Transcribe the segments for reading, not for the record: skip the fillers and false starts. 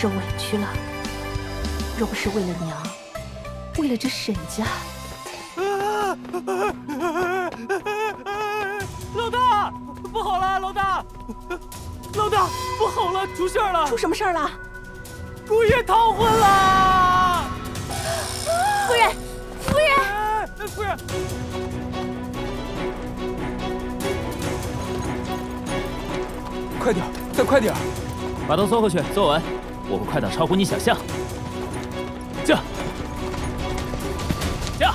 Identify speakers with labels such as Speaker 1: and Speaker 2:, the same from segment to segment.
Speaker 1: 受委屈了。若不是为了娘，为了这沈家，
Speaker 2: 老大，不好了，老大，老大，不好了，出事儿了！
Speaker 1: 出什么事儿了？
Speaker 2: 顾爷逃婚了！
Speaker 1: 夫人，夫人，
Speaker 2: 夫人！
Speaker 3: 快点，再快点！
Speaker 2: 把头缩回去，坐稳，我会快到超乎你想象。驾！驾！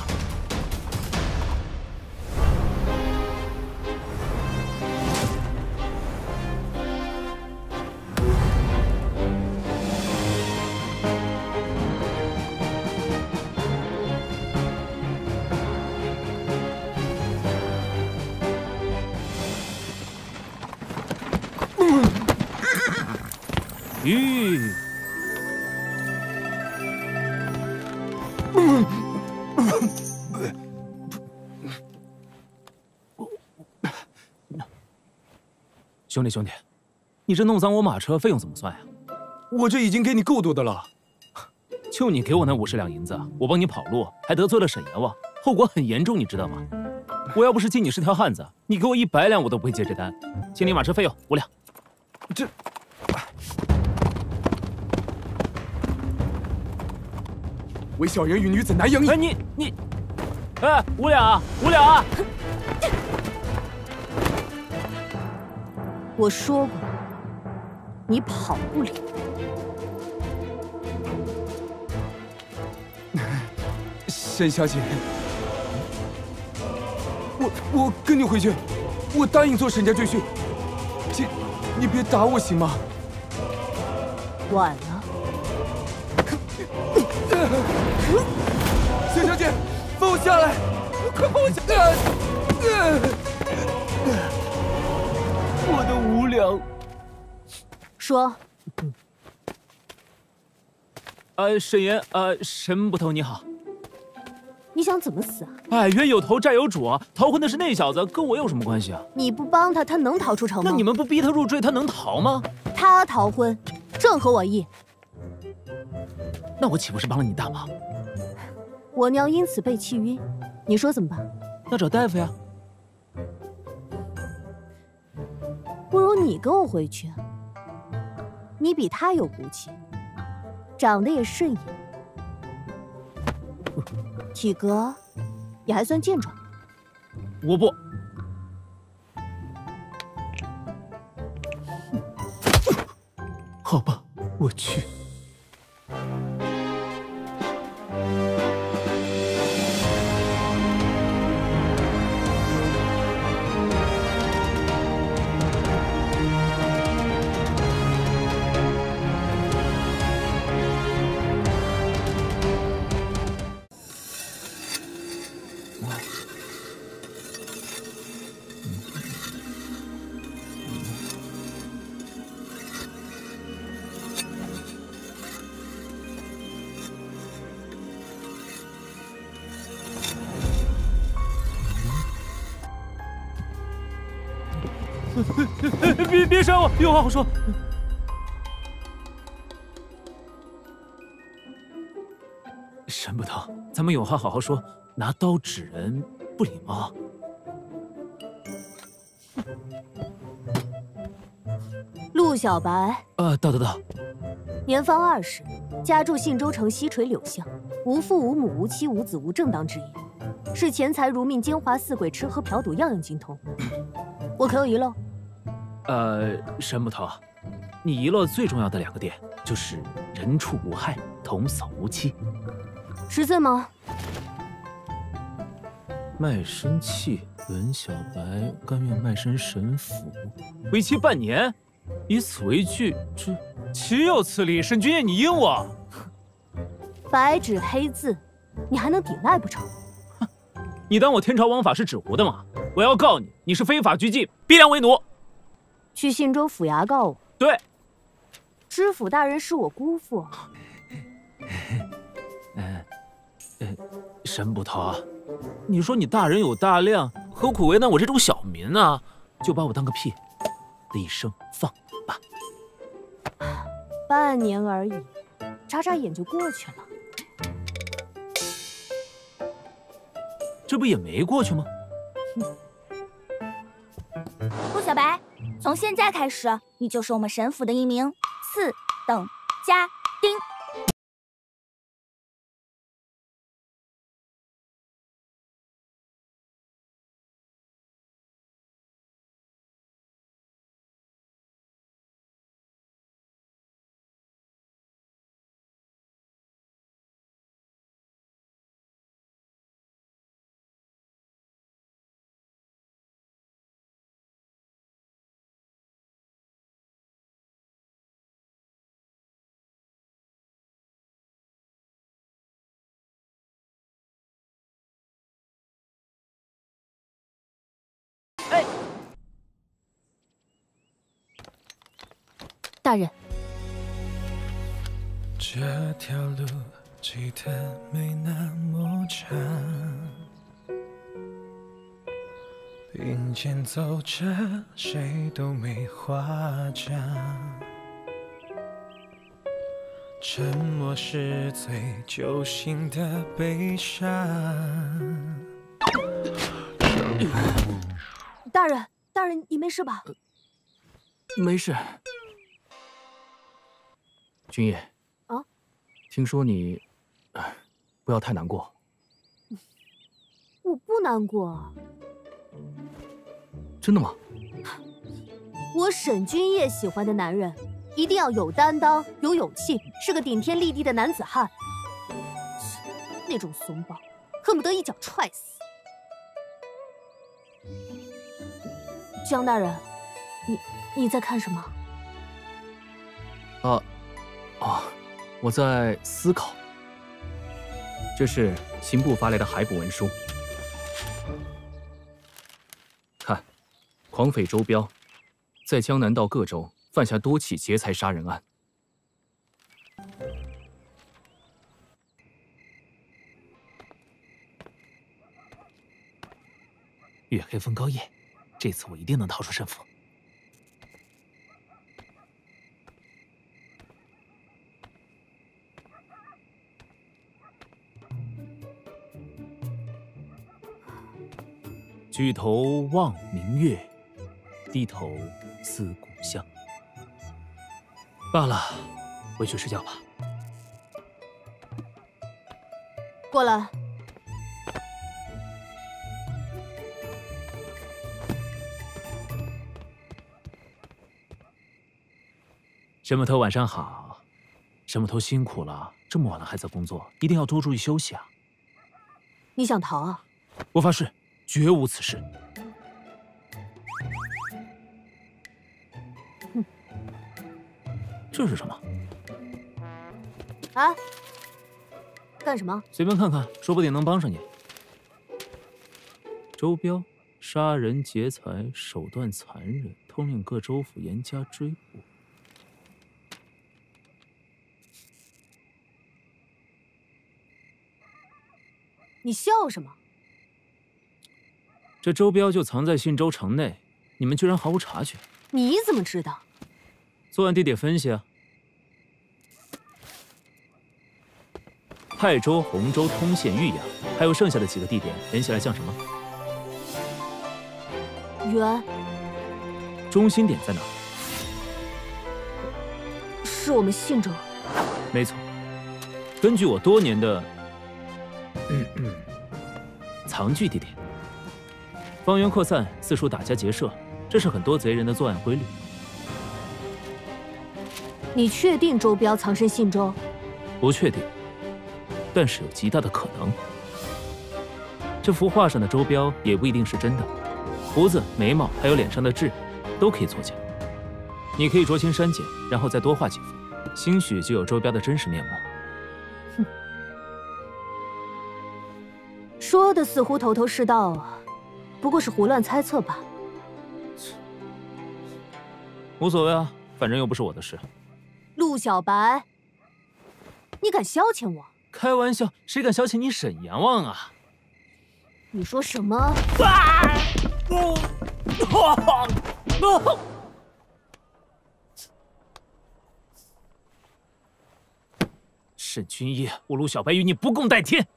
Speaker 2: 吁！兄弟，兄弟，你这弄脏我马车费用怎么算呀？
Speaker 3: 我这已经给你够多的了。
Speaker 2: 就你给我那50两银子，我帮你跑路，还得罪了沈阎王，后果很严重，你知道吗？我要不是记你是条汉子，你给我100两我都不会接这单。清理马车费用5两。
Speaker 3: 这。 为小人与女子难养矣！
Speaker 2: 哎，你，哎，5两啊，5两啊！
Speaker 1: 我说过，你跑不了。
Speaker 3: 沈小姐，我跟你回去，我答应做沈家赘婿。姐，你别打我行吗？
Speaker 1: 晚了。
Speaker 3: 沈小姐，放我下来！快放我下来！
Speaker 2: 我的5两。
Speaker 1: 说。
Speaker 2: 沈爷，沈捕头你好。
Speaker 1: 你想怎么死啊？
Speaker 2: 哎，冤有头债有主啊！逃婚的是那小子，跟我有什么关系啊？
Speaker 1: 你不帮他，他能逃出城吗？
Speaker 2: 那你们不逼他入赘，他能逃吗？
Speaker 1: 他逃婚，正合我意。
Speaker 2: 那我岂不是帮了你大忙？
Speaker 1: 我娘因此被气晕，你说怎么办？
Speaker 2: 那找大夫呀。
Speaker 1: 不如你跟我回去，你比他有骨气，长得也顺眼，体格也还算健壮。
Speaker 2: 我不。好吧，我去。 别伤我，有话好说。沈捕头，咱们有话好好说，拿刀指人不礼貌。
Speaker 1: 陆小白，
Speaker 2: 到。
Speaker 1: 年方20，家住信州城西垂柳巷，无父无母无妻无子无正当之业，是钱财如命、奸猾似鬼、吃喝嫖赌样样精通。我可有遗漏？
Speaker 2: 沈捕头，你遗漏最重要的2个点就是人畜无害，童叟无欺。
Speaker 1: 识字吗？
Speaker 2: 卖身契，文小白甘愿卖身沈府，为期半年，以此为据，这岂有此理！沈君夜，你应我。
Speaker 1: 白纸黑字，你还能抵赖不成？
Speaker 2: 哼，你当我天朝王法是纸糊的吗？我要告你，你是非法拘禁，逼良为奴。
Speaker 1: 去信州府衙告我。
Speaker 2: 对。
Speaker 1: 知府大人是我姑父。
Speaker 2: 沈捕头，你说你大人有大量，何苦为难我这种小民呢？就把我当个屁，的一声放吧。
Speaker 1: 半年而已，眨眨眼就过去了。
Speaker 2: 这不也没过去吗？
Speaker 4: 陆小白，从现在开始，你就是我们神府的一名次等家丁。
Speaker 1: 大人，
Speaker 5: 这条路记得没那么长，并肩走着，谁都没话讲。沉默是最揪心的悲伤。
Speaker 1: 大人，你没事吧？
Speaker 6: 没事。君夜，
Speaker 1: 啊，
Speaker 6: 听说你，不要太难过。
Speaker 1: 我不难过。
Speaker 6: 真的吗？
Speaker 1: 我沈君夜喜欢的男人，一定要有担当、有勇气，是个顶天立地的男子汉。那种怂包，恨不得一脚踹死。江大人，你在看什么？
Speaker 6: 我在思考。这是刑部发来的海捕文书。看，狂匪周彪在江南道各州犯下多起劫财杀人案。
Speaker 2: 月黑风高夜，这次我一定能逃出胜负。举头望明月，低头思故乡。罢了，回去睡觉吧。
Speaker 1: 过来。
Speaker 2: 沈木头晚上好。沈木头辛苦了，这么晚了还在工作，一定要多注意休息啊。
Speaker 1: 你想逃啊？
Speaker 2: 我发誓，绝无此事。这是什么？
Speaker 1: 啊？干什么？
Speaker 2: 随便看看，说不定能帮上你。周彪杀人劫财，手段残忍，通令各州府严加追捕。
Speaker 1: 你笑什么？
Speaker 2: 这周彪就藏在信州城内，你们居然毫无察觉。
Speaker 1: 你怎么知道？
Speaker 2: 作案地点分析啊。泰州、洪州、通县、玉阳，还有剩下的几个地点，连起来像什么？
Speaker 1: 圆。
Speaker 2: 中心点在哪？
Speaker 1: 是我们信州。
Speaker 2: 没错。根据我多年的藏据地点，方圆扩散，四处打家劫舍，这是很多贼人的作案规律。
Speaker 1: 你确定周彪藏身信州？
Speaker 2: 不确定，但是有极大的可能。这幅画上的周彪也不一定是真的，胡子、眉毛还有脸上的痣，都可以作假。你可以酌情删减，然后再多画几幅，兴许就有周彪的真实面目。
Speaker 1: 哼，说的似乎头头是道啊，不过是胡乱猜测吧。
Speaker 2: 无所谓啊，反正又不是我的事。
Speaker 1: 陆小白，你敢消遣我？
Speaker 2: 开玩笑，谁敢消遣你沈阎王啊？
Speaker 1: 你说什么？
Speaker 2: 沈君夜，我陆小白与你不共戴天。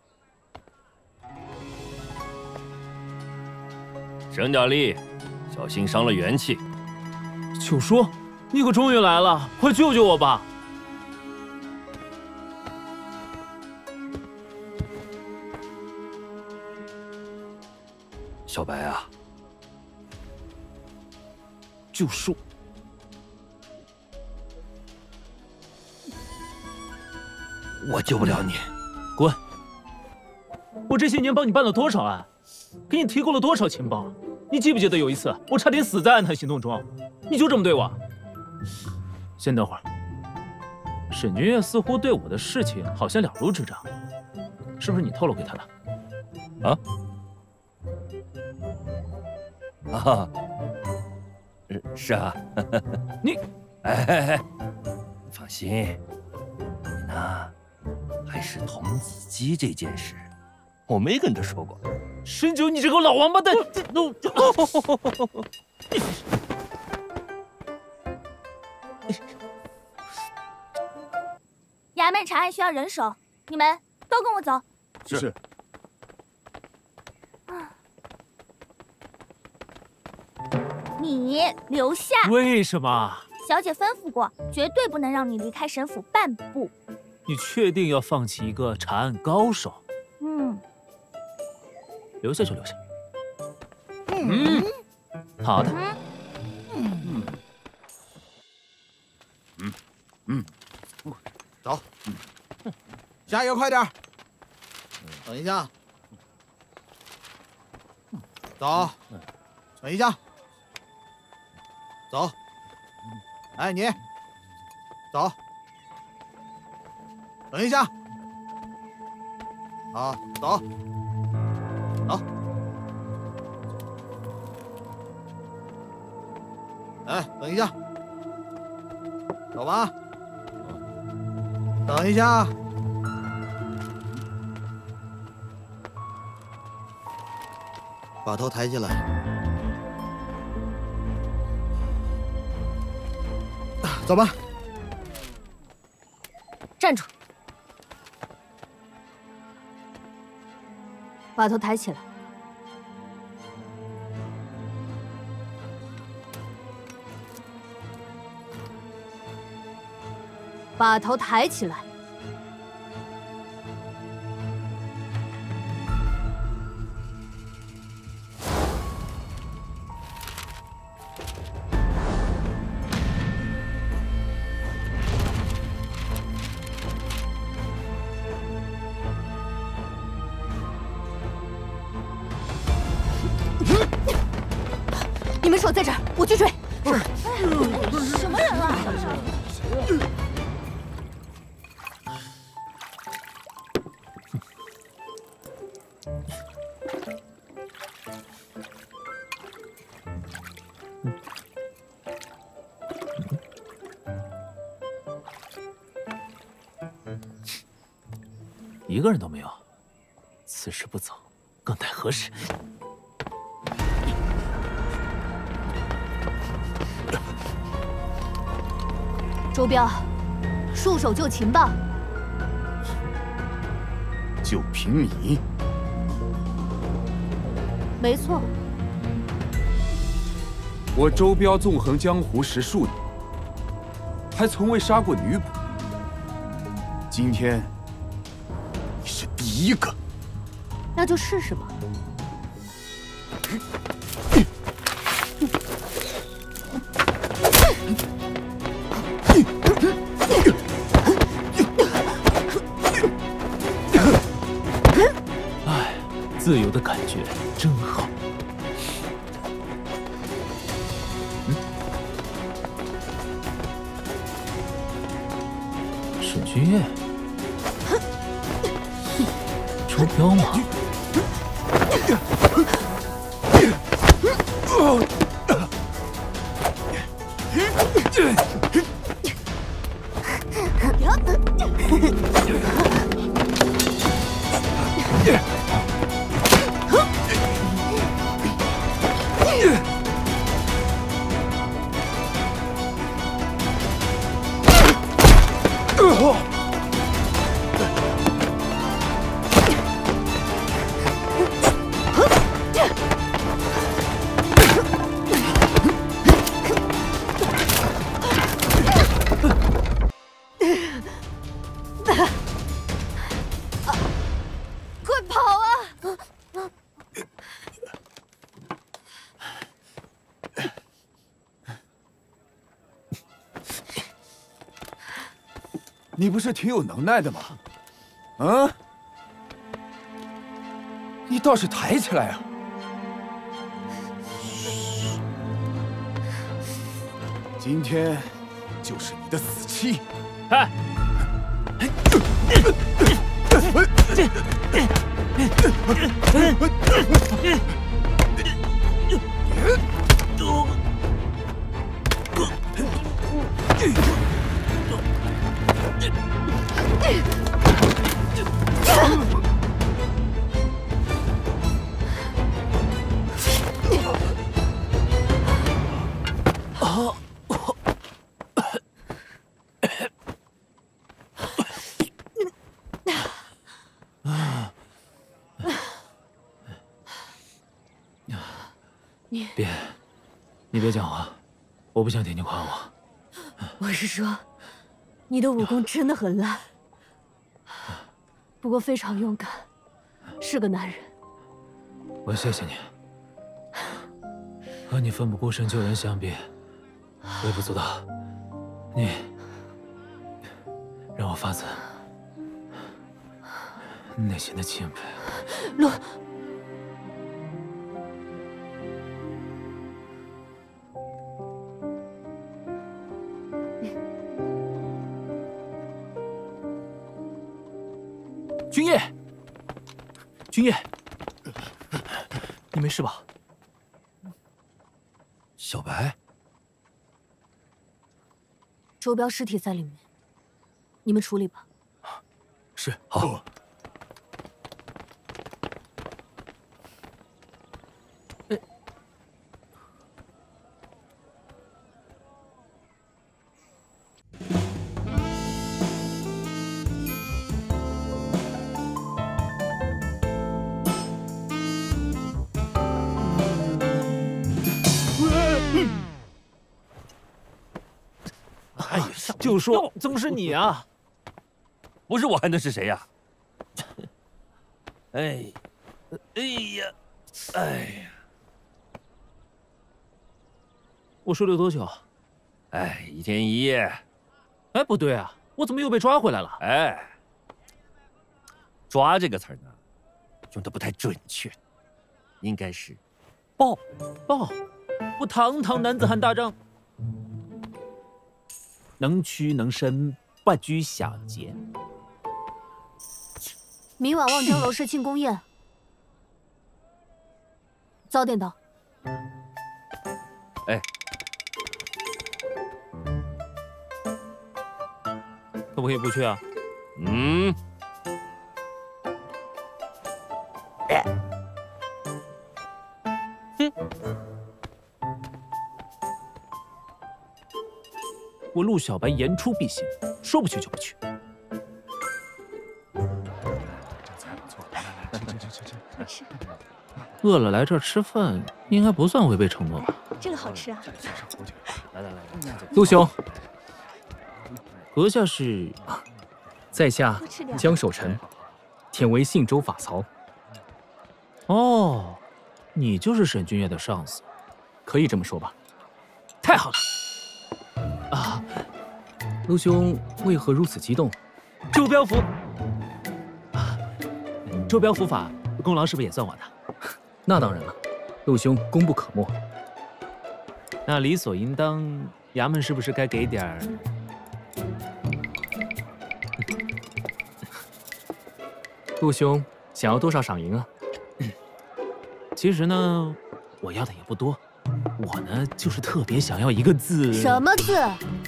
Speaker 7: 省点力，小心伤了元气。
Speaker 2: 九叔，你可终于来了，快救救我吧！
Speaker 7: 小白啊，
Speaker 2: 救叔，
Speaker 7: 我救不了你，
Speaker 2: 滚！我这些年帮你办了多少案，给你提供了多少情报，你记不记得有一次我差点死在暗探行动中，你就这么对我？先等会儿，沈君夜似乎对我的事情好像了如指掌，是不是你透露给他的？啊？
Speaker 7: 啊，是啊，
Speaker 2: 你，
Speaker 7: 哎，放心，你呢，还是童子鸡这件事，我没跟他说过。
Speaker 2: 沈九，你这个老王八蛋！
Speaker 4: 衙门查案需要人手，你们都跟我走。
Speaker 3: 是。
Speaker 4: 你留下。
Speaker 2: 为什么？
Speaker 4: 小姐吩咐过，绝对不能让你离开沈府半步。
Speaker 2: 你确定要放弃一个查案高手？留下就留下。好的。
Speaker 8: 走，下一个快点，等一下，走，等一下，走，哎你，走，等一下，好，走，走，哎，等一下，走吧。等一下，把头抬起来，走吧。
Speaker 1: 站住！把头抬起来。把头抬起来。你们守在这儿，我去追。
Speaker 4: 什么人啊？
Speaker 2: 一个人都没有，此时不走，更待何时？
Speaker 1: 周彪，束手就擒吧。
Speaker 3: 就凭你？
Speaker 1: 没错。
Speaker 3: 我周彪纵横江湖10数年，还从未杀过女捕。今天。是第一个，
Speaker 1: 那就试试吧。
Speaker 2: 哎，自由的感觉真好。沈君夜。周彪吗？
Speaker 3: 你不是挺有能耐的吗？嗯？你倒是抬起来啊！今天就是你的死期！
Speaker 2: 哎！你别讲话，我不想听你夸我。
Speaker 1: 我是说，你的武功真的很烂，不过非常勇敢，是个男人。
Speaker 2: 我谢谢你，和你奋不顾身救人相比，微不足道。你让我发自内心的钦佩。
Speaker 1: 陆。
Speaker 6: 君夜，君夜，你没事吧？
Speaker 7: 小白，
Speaker 1: 周彪尸体在里面，你们处理吧。
Speaker 6: 是，
Speaker 7: 好。
Speaker 2: 就说怎么是你啊？
Speaker 7: 不是我还能是谁呀？哎，哎呀，哎呀！
Speaker 2: 我睡了多久？
Speaker 7: 哎，1天1夜。
Speaker 2: 哎，不对啊，我怎么又被抓回来了？
Speaker 7: 哎，抓这个词儿呢，用的不太准确，应该是抱。
Speaker 2: 我堂堂男子汉大丈。能屈能伸，不拘小节。
Speaker 1: 明晚望江楼是庆功宴，早点到。
Speaker 7: 哎，
Speaker 2: 可不可以不去啊？
Speaker 7: 嗯。
Speaker 2: 我陆小白言出必行，说不去就不去。饿了来这儿吃饭，应该不算违背承诺吧？
Speaker 4: 这个好吃啊！
Speaker 7: 来，
Speaker 6: 陆兄，
Speaker 2: 阁下是？
Speaker 6: 在下江守臣，忝为信州法曹。
Speaker 2: 哦，你就是沈君夜的上司，
Speaker 6: 可以这么说吧？
Speaker 2: 太好了！
Speaker 6: 啊，陆兄为何如此激动？
Speaker 2: 周彪符，周彪符法功劳是不是也算我的？
Speaker 6: 那当然了，陆兄功不可没。
Speaker 2: 那理所应当，衙门是不是该给点儿？
Speaker 6: 陆兄想要多少赏银啊？
Speaker 2: 其实呢，我要的也不多，我呢就是特别想要一个字。
Speaker 1: 什么字？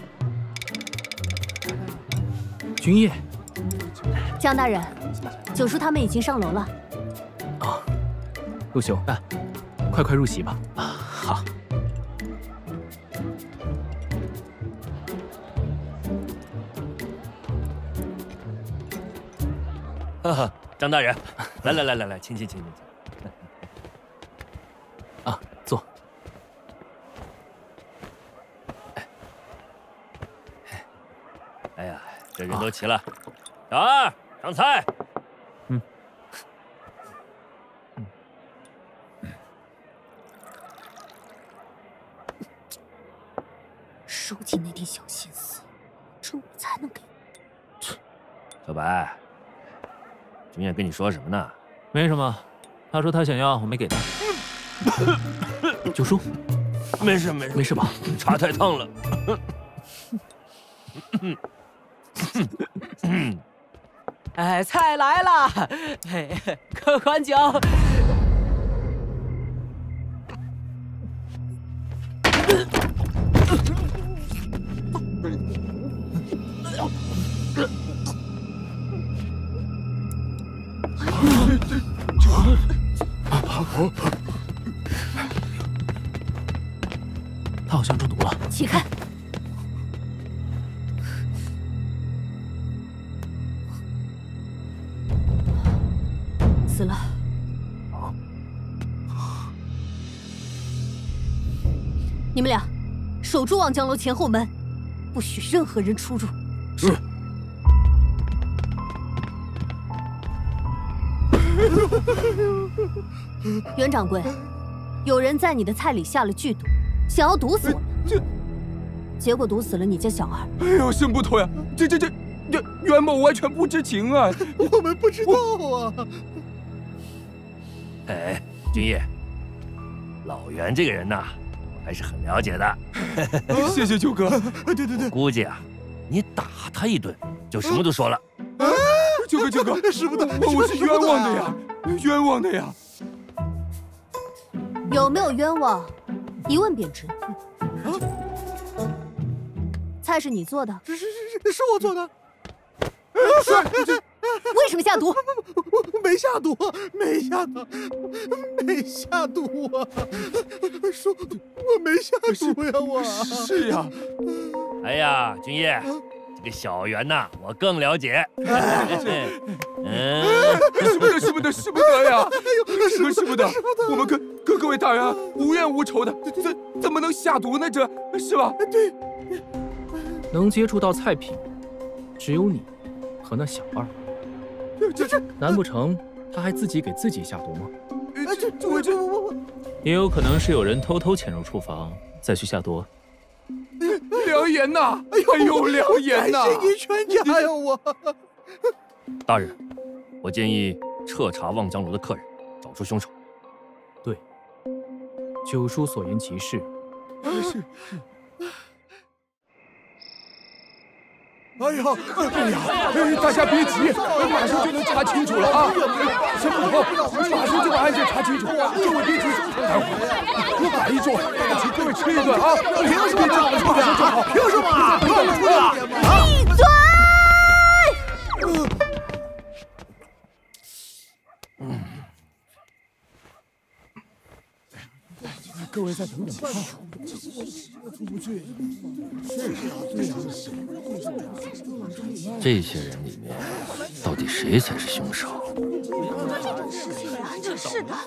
Speaker 6: 君夜。
Speaker 1: 江大人，九叔他们已经上楼了。
Speaker 6: 啊，陆兄，快入席吧。
Speaker 2: 好。
Speaker 7: 哈哈，张大人，来，请。
Speaker 6: 啊，坐。
Speaker 7: 哎呀，这人都齐了，小二上菜。
Speaker 1: 收起那点小心思，这我才能给。
Speaker 7: 白，君夜跟你说什么呢？
Speaker 2: 没什么，他说他想要，我没给他。九叔，
Speaker 7: 没事
Speaker 2: 没事吧？
Speaker 7: 茶太烫了。
Speaker 9: 哎，菜来了，嘿，客官酒。
Speaker 2: 他好像中毒了。
Speaker 1: 起开！死了。你们俩守住望江楼前后门，不许任何人出入。
Speaker 2: 是。
Speaker 1: 袁掌柜，有人在你的菜里下了剧毒，想要毒死我们，结果毒死了你家小二。
Speaker 3: 哎呦，申捕头呀，这袁某完全不知情啊！
Speaker 8: 我们不知道啊。
Speaker 7: 哎，君夜，老袁这个人呐，我还是很了解的。
Speaker 3: 谢谢九哥。
Speaker 8: 对，
Speaker 7: 估计啊，你打他一顿，就什么都说了。
Speaker 3: 九哥，
Speaker 8: 使不得，
Speaker 3: 我是冤枉的呀，冤枉的呀。
Speaker 1: 有没有冤枉，一问便知。菜是你做的？
Speaker 8: 是我做的。
Speaker 1: 为什么下毒？
Speaker 8: 没下毒啊！说我没下毒呀，我
Speaker 3: 是呀。
Speaker 7: 哎呀，君夜，这个小袁呐，我更了解。
Speaker 3: 使不得呀！使不得！我们跟各位大人无冤无仇的，怎么能下毒呢？这是吧？对。
Speaker 6: 能接触到菜品，只有你和那小二。难不成他还自己给自己下毒吗？
Speaker 2: 也有可能是有人偷偷潜入厨房，再去下毒。
Speaker 3: 良言呐！哎呦，良言呐！
Speaker 8: 感谢你全家呀，我。
Speaker 7: 大人，我建议彻查望江楼的客人，找出凶手。
Speaker 6: 对，九叔所言极是。
Speaker 8: 是。哎呀，大家别急，马上就能查清楚了啊！申捕头，马上就把案件查清楚。各位别急，待会儿我摆一桌，请各位吃一顿啊！凭什么这么出的？凭什么？这么出的？
Speaker 1: 闭嘴！
Speaker 8: 各位再等等啊！
Speaker 7: 这些人里面，到底谁才是凶手？
Speaker 4: 是的。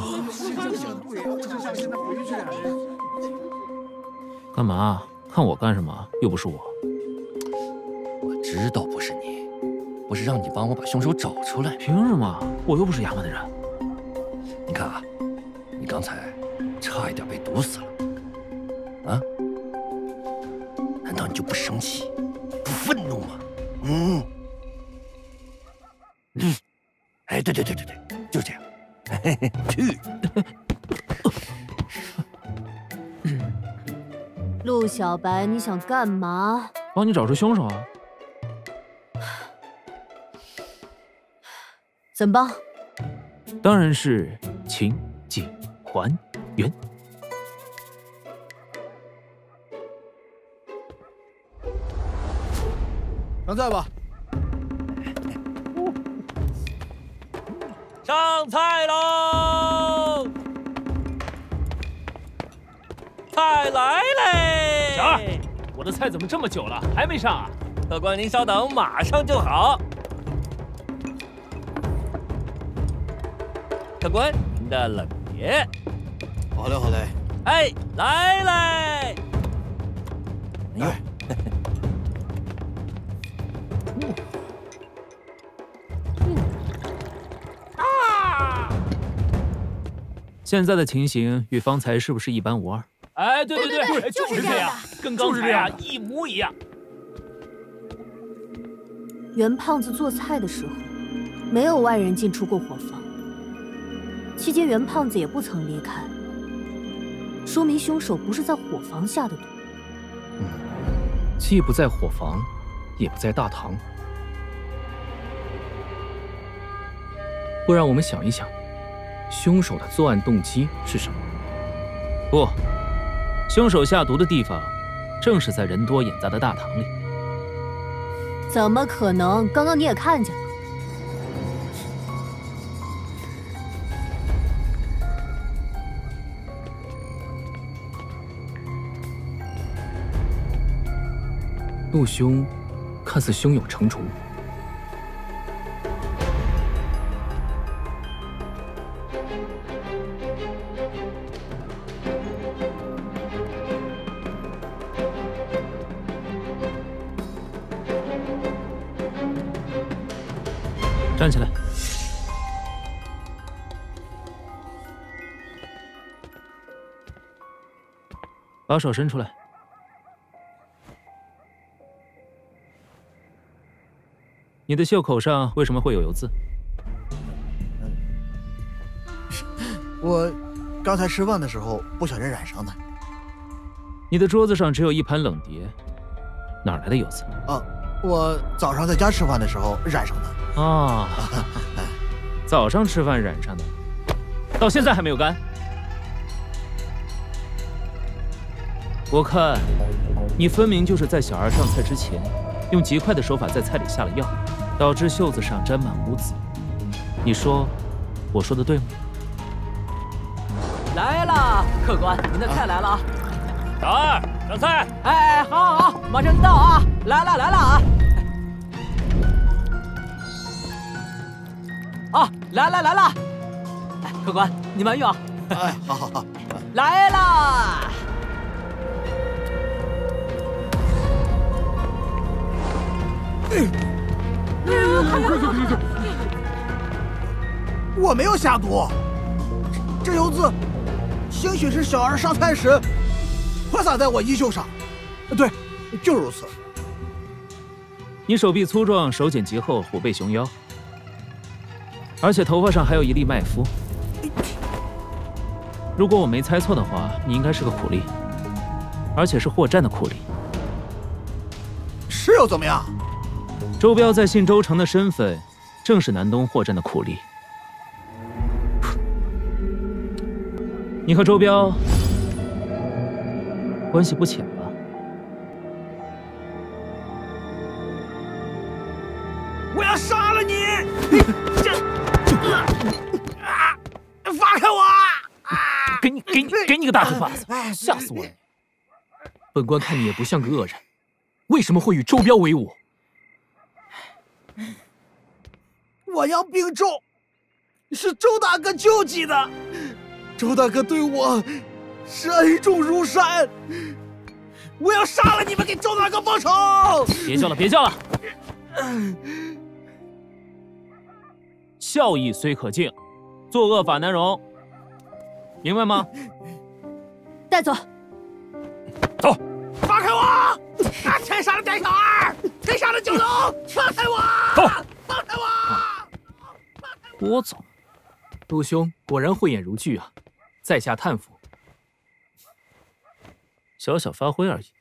Speaker 2: 干嘛？看我干什么？又不是我。
Speaker 7: 我知道不是你，不是让你帮我把凶手找出来。
Speaker 2: 凭什么？我又不是衙门的人。
Speaker 7: 你看啊，你刚才差一点被毒死了，啊？难道你就不生气、不愤怒吗？哎，对，就是这样。去。
Speaker 1: 陆小白，你想干嘛？
Speaker 2: 帮你找出凶手啊！
Speaker 1: 怎么帮？
Speaker 2: 当然是情景还原。
Speaker 8: 上菜吧。
Speaker 7: 上菜喽！菜来嘞！
Speaker 2: 小二，我的菜怎么这么久了还没上啊？
Speaker 7: 客官您稍等，马上就好。客官，您的冷碟。
Speaker 8: 好嘞。
Speaker 7: 哎，来嘞！
Speaker 8: 来。
Speaker 2: 现在的情形与方才是不是一般无二？哎，对，
Speaker 4: 就是这样，
Speaker 2: 跟刚才啊一模一样。
Speaker 1: 袁胖子做菜的时候，没有外人进出过伙房，期间袁胖子也不曾离开，说明凶手不是在伙房下的毒。
Speaker 6: 既不在伙房，也不在大堂。不然我们想一想，凶手的作案动机是什么？
Speaker 2: 不，凶手下毒的地方，正是在人多眼杂的大堂里。
Speaker 1: 怎么可能？刚刚你也看见了。
Speaker 6: 陆兄看似胸有成竹。
Speaker 2: 站起来。把手伸出来。你的袖口上为什么会有油渍？
Speaker 10: 我刚才吃饭的时候不小心染上的。
Speaker 2: 你的桌子上只有一盘冷碟，哪来的油渍？
Speaker 10: 啊，我早上在家吃饭的时候染上的。
Speaker 2: 啊，早上吃饭染上的，到现在还没有干。我看，你分明就是在小二上菜之前，用极快的手法在菜里下了药，导致袖子上沾满污渍。你说，我说的对吗？
Speaker 9: 来了，客官，您的菜来了啊！
Speaker 2: 小二，上菜！
Speaker 9: 哎，好，好，好，马上就到啊！来了，来了啊！啊，来了，来了！哎，客官，你慢用啊！
Speaker 10: 哎，好好好，
Speaker 9: 来啦！
Speaker 10: 我没有下毒，这油渍兴许是小二上菜时泼洒在我衣袖上。对，就如此。
Speaker 2: 你手臂粗壮，手茧极厚，虎背熊腰，而且头发上还有一粒麦麸。如果我没猜错的话，你应该是个苦力，而且是货站的苦力。
Speaker 10: 是又怎么样？
Speaker 2: 周彪在信州城的身份，正是南东货站的苦力。你和周彪关系不浅吧？
Speaker 10: 我要杀了你！放开我！
Speaker 6: 给你个大嘴巴子，吓死我了！本官看你也不像个恶人，为什么会与周彪为伍？
Speaker 10: 我要病重，是周大哥救济的。周大哥对我是恩重如山，我要杀了你们，给周大哥报仇！
Speaker 2: 别叫了，别叫了！孝义虽可敬，作恶法难容，明白吗？
Speaker 1: 带走。
Speaker 2: 走。
Speaker 10: 放开我！谁杀了店小二？谁杀了九龙？放开我！
Speaker 2: 走。
Speaker 10: 放开我！
Speaker 2: 我走。
Speaker 6: 陆兄果然慧眼如炬啊！在下叹服。
Speaker 2: 小小发挥而已。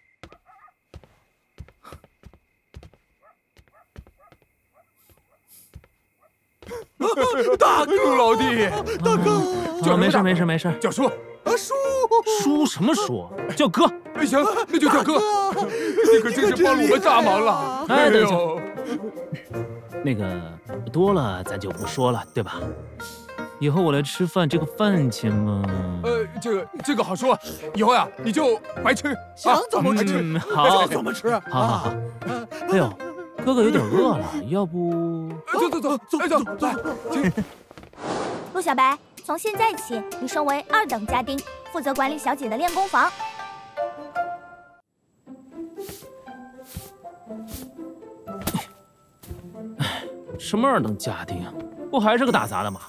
Speaker 10: 大哥，
Speaker 8: 陆老弟，
Speaker 10: 大哥，
Speaker 2: 叫没事没事没事，
Speaker 8: 叫叔。
Speaker 2: 叔什么叔？叫哥。
Speaker 8: 行，那就叫哥。你可真是帮了我们大忙了。
Speaker 2: 哎，等一下，那个多了咱就不说了，对吧？以后我来吃饭，这个饭钱嘛……
Speaker 8: 这个好说，以后呀你就白吃，
Speaker 10: 想怎么吃
Speaker 2: 好，
Speaker 10: 怎么吃。
Speaker 2: 好。哎呦，哥哥有点饿了，要不……
Speaker 8: 走。
Speaker 4: 陆小白，从现在起，你升为2等家丁，负责管理小姐的练功房。
Speaker 2: 什么2等家丁，不还是个打杂的吗？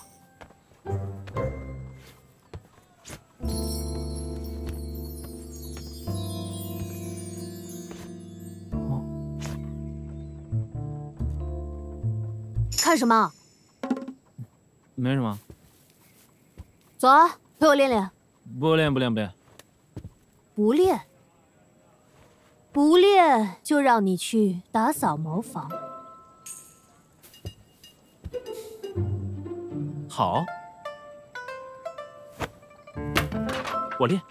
Speaker 1: 看什么？
Speaker 2: 没什么。
Speaker 1: 走啊，陪我练练。
Speaker 2: 不练。
Speaker 1: 不练？不练就让你去打扫茅房。
Speaker 2: 好，我练。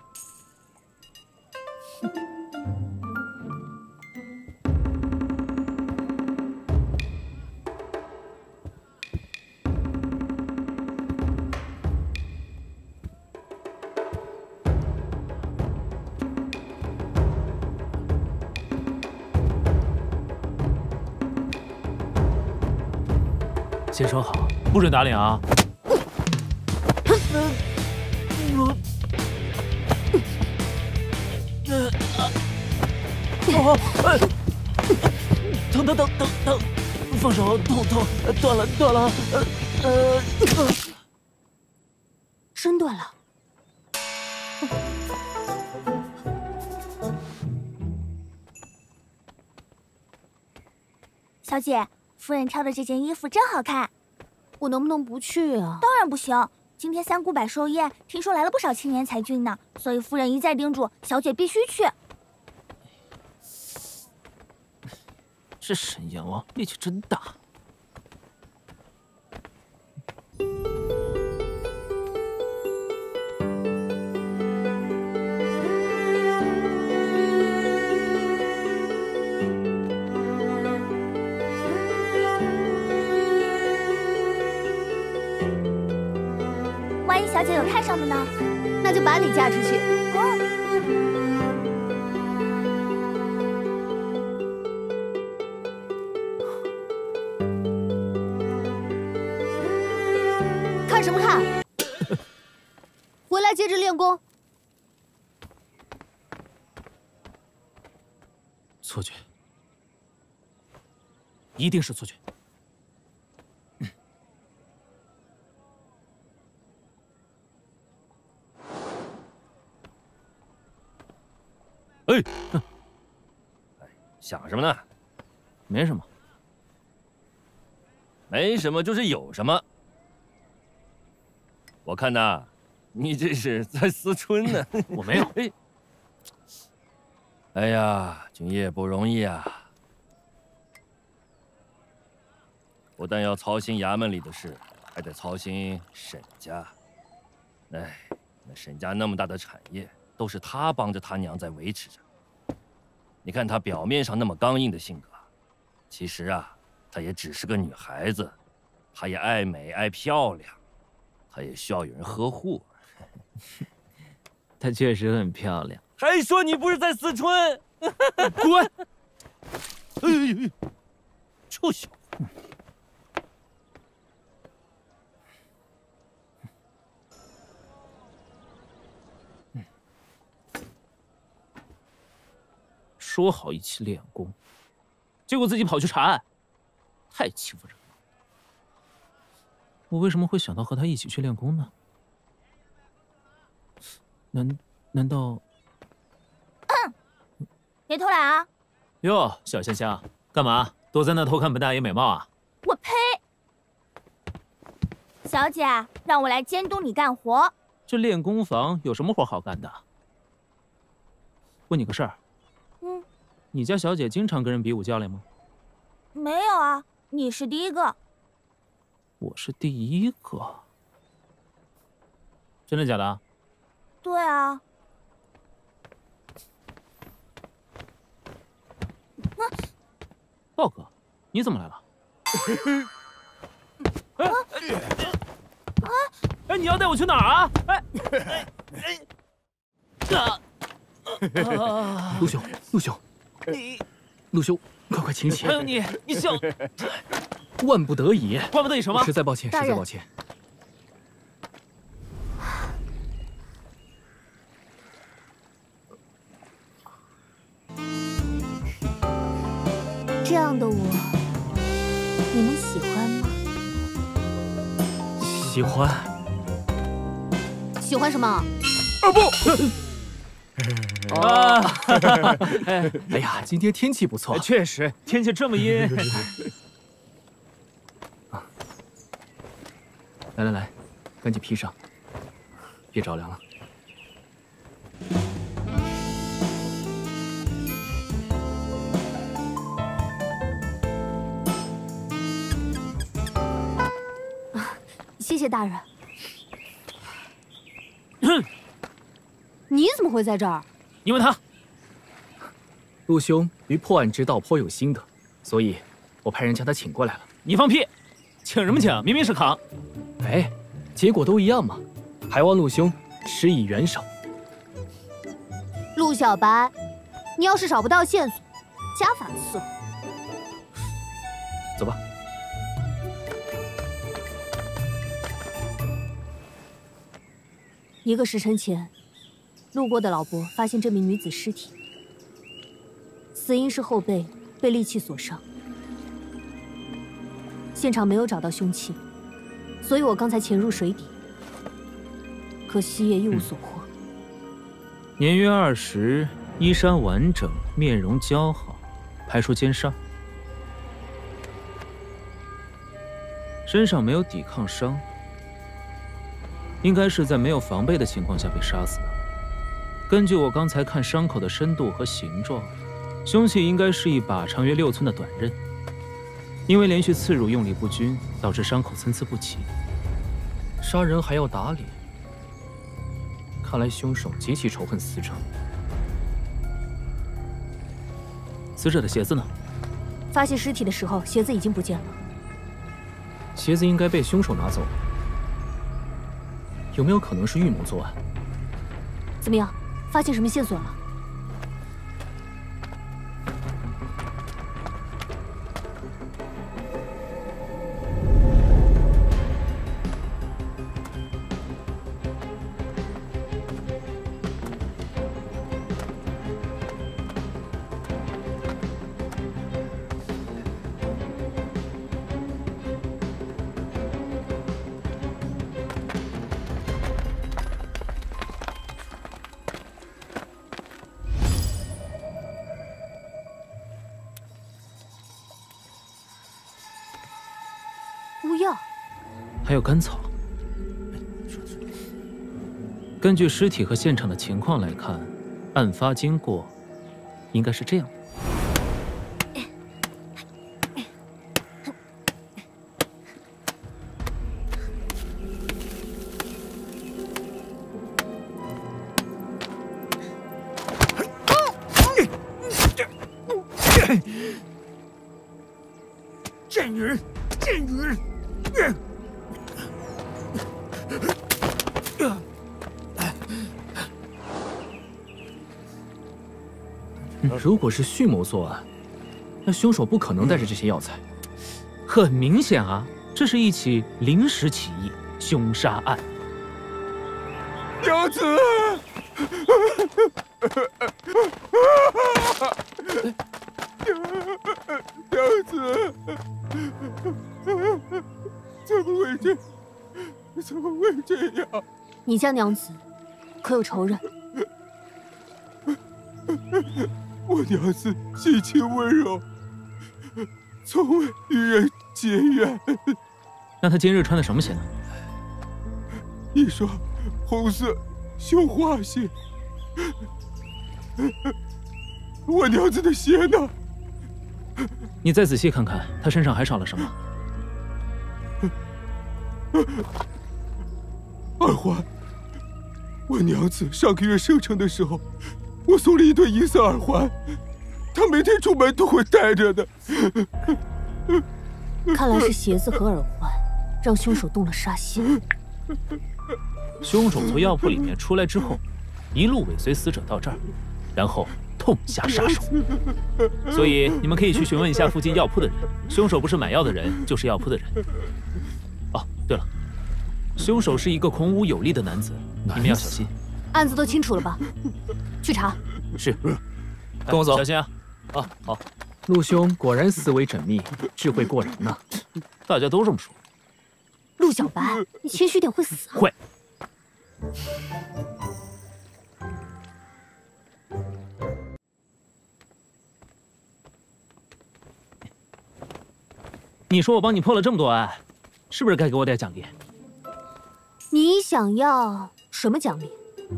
Speaker 2: 先说好，不准打脸啊！疼！放手，痛！断了！
Speaker 1: 真断了。
Speaker 4: 小姐，夫人挑的这件衣服真好看，
Speaker 1: 我能不能不去啊？
Speaker 4: 当然不行。今天三姑百寿宴，听说来了不少青年才俊呢，所以夫人一再叮嘱小姐必须去。
Speaker 2: 这沈阎王力气真大。
Speaker 4: 万一小姐有看上的呢？
Speaker 1: 那就把你嫁出去。看什么看？回来接着练功。
Speaker 2: 错觉，一定是错觉。
Speaker 7: 想什么呢？
Speaker 2: 没什么。
Speaker 7: 没什么就是有什么。我看呐，你这是在思春呢。
Speaker 2: 我没有。
Speaker 7: 哎呀，君夜不容易啊！不但要操心衙门里的事，还得操心沈家。哎，那沈家那么大的产业，都是他帮着他娘在维持着。你看她表面上那么刚硬的性格，其实啊，她也只是个女孩子，她也爱美爱漂亮，她也需要有人呵护。
Speaker 2: 她确实很漂亮。
Speaker 7: 还说你不是在思春？
Speaker 2: 滚！
Speaker 7: 臭小子！
Speaker 2: 说好一起练功，结果自己跑去查案，太欺负人了。我为什么会想到和他一起去练功呢？难道？
Speaker 4: 别偷懒啊！
Speaker 2: 哟，小香香，干嘛躲在那偷看本大爷美貌啊？
Speaker 4: 我呸！小姐，让我来监督你干活。
Speaker 2: 这练功房有什么活好干的？问你个事儿。你家小姐经常跟人比武较量吗？
Speaker 4: 没有啊，你是第一个。
Speaker 2: 我是第一个。真的假的？
Speaker 4: 对啊。
Speaker 2: 豹哥，你怎么来了？哎，你要带我去哪儿啊？
Speaker 6: 陆兄，陆兄，快请起！
Speaker 2: 还有你想……
Speaker 6: 万不得已，
Speaker 2: 万不得已什么？
Speaker 6: 实在抱歉，实在抱歉。
Speaker 1: 这样的我，你们喜欢吗？
Speaker 6: 喜欢。
Speaker 1: 喜欢什么？
Speaker 8: 啊不！
Speaker 6: 啊！哎呀，今天天气不错，
Speaker 2: 确实，天气这么阴。
Speaker 6: 来来来，赶紧披上，别着凉了。
Speaker 1: 谢谢大人。你怎么会在这儿？
Speaker 2: 因为他。
Speaker 6: 陆兄于破案之道颇有心得，所以我派人将他请过来了。
Speaker 2: 你放屁！请什么请？明明是扛。
Speaker 6: 哎，结果都一样嘛，还望陆兄施以援手。
Speaker 1: 陆小白，你要是找不到线索，家法伺候。
Speaker 6: 走吧。
Speaker 1: 1个时辰前，路过的老伯发现这名女子尸体，死因是后背被利器所伤。现场没有找到凶器，所以我刚才潜入水底，可惜也一无所获。
Speaker 2: 年约20，衣衫完整，面容姣好，排除奸杀，身上没有抵抗伤，应该是在没有防备的情况下被杀死的。根据我刚才看伤口的深度和形状，凶器应该是一把长约6寸的短刃。因为连续刺入用力不均，导致伤口参差不齐。
Speaker 6: 杀人还要打脸，看来凶手极其仇恨死者。
Speaker 2: 死者的鞋子呢？
Speaker 1: 发现尸体的时候，鞋子已经不见了。
Speaker 6: 鞋子应该被凶手拿走了，有没有可能是预谋作案？
Speaker 1: 怎么样，发现什么线索了？巫药，
Speaker 2: 还有干草。根据尸体和现场的情况来看，案发经过应该是这样的。
Speaker 10: 贱人，贱人！
Speaker 6: 如果是蓄谋作案，那凶手不可能带着这些药材。
Speaker 2: 很明显啊，这是一起临时起意凶杀案。
Speaker 8: 娘子，娘子，怎么会这样？
Speaker 1: 你家娘子可有仇人？
Speaker 8: 我娘子性情温柔，从未与人结怨。
Speaker 2: 那她今日穿的什么鞋呢？
Speaker 8: 一双红色绣花鞋。我娘子的鞋呢？
Speaker 2: 你再仔细看看，她身上还少了什么？
Speaker 8: 耳环。我娘子上个月生辰的时候，我送了一对银色耳环，她每天出门都会戴着的。
Speaker 1: 看来是鞋子和耳环让凶手动了杀心。
Speaker 2: 凶手从药铺里面出来之后，一路尾随死者到这儿，然后痛下杀手。所以你们可以去询问一下附近药铺的人，凶手不是买药的人，就是药铺的人。哦，对了，凶手是一个孔武有力的男子，你们要小心。
Speaker 1: 案子都清楚了吧？去查。
Speaker 2: 是，
Speaker 6: 跟我走。
Speaker 2: 小心啊！啊，好。
Speaker 6: 陆兄果然思维缜密，智慧过人呐。
Speaker 2: 大家都这么说。
Speaker 1: 陆小白，你谦虚点会死啊！
Speaker 2: 会。你说我帮你破了这么多案，是不是该给我点奖励？
Speaker 1: 你想要什么奖励？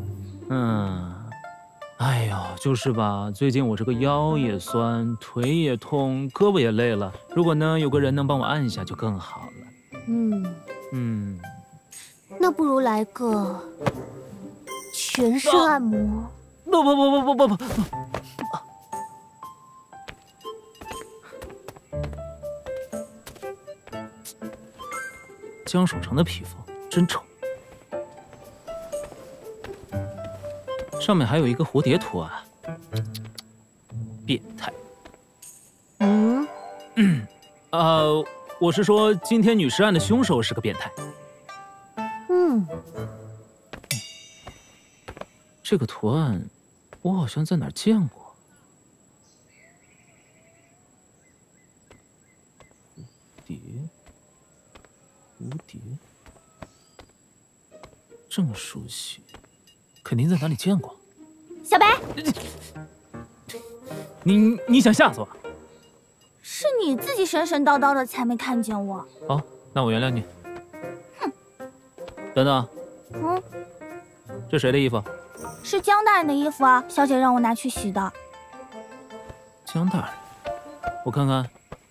Speaker 2: 哎呦，就是吧，最近我这个腰也酸，腿也痛，胳膊也累了。如果呢有个人能帮我按一下就更好了。
Speaker 1: 那不如来个全身按摩。
Speaker 2: 不。江守成的披风真丑，上面还有一个蝴蝶图案，变态。我是说今天女尸案的凶手是个变态。这个图案我好像在哪儿见过。蝴蝶，这么熟悉，肯定在哪里见过。
Speaker 4: 小白，
Speaker 2: 你想吓死我？
Speaker 4: 是你自己神神叨叨的才没看见我。
Speaker 2: 好，那我原谅你。哼。等等。这谁的衣服？
Speaker 4: 是江大人的衣服啊，小姐让我拿去洗的。
Speaker 2: 江大人，我看看。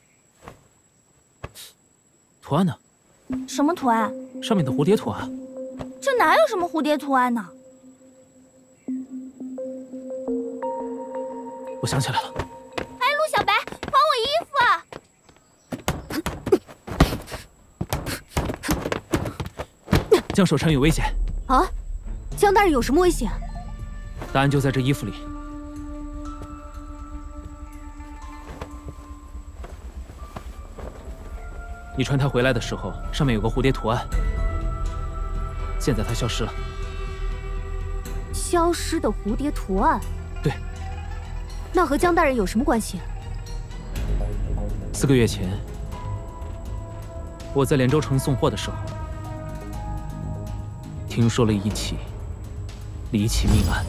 Speaker 2: 图案呢？
Speaker 4: 什么图案？
Speaker 2: 上面的蝴蝶图案。
Speaker 4: 这哪有什么蝴蝶图案呢？
Speaker 2: 我想起来了。
Speaker 4: 哎，陆小白，还我衣服啊！
Speaker 2: 江守成有危险
Speaker 1: 啊！江大人有什么危险？
Speaker 2: 答案就在这衣服里。你穿它回来的时候，上面有个蝴蝶图案。现在它消失了。
Speaker 1: 消失的蝴蝶图案？
Speaker 2: 对。
Speaker 1: 那和江大人有什么关系？4
Speaker 2: 个月前，我在连州城送货的时候，听说了一起离奇命案。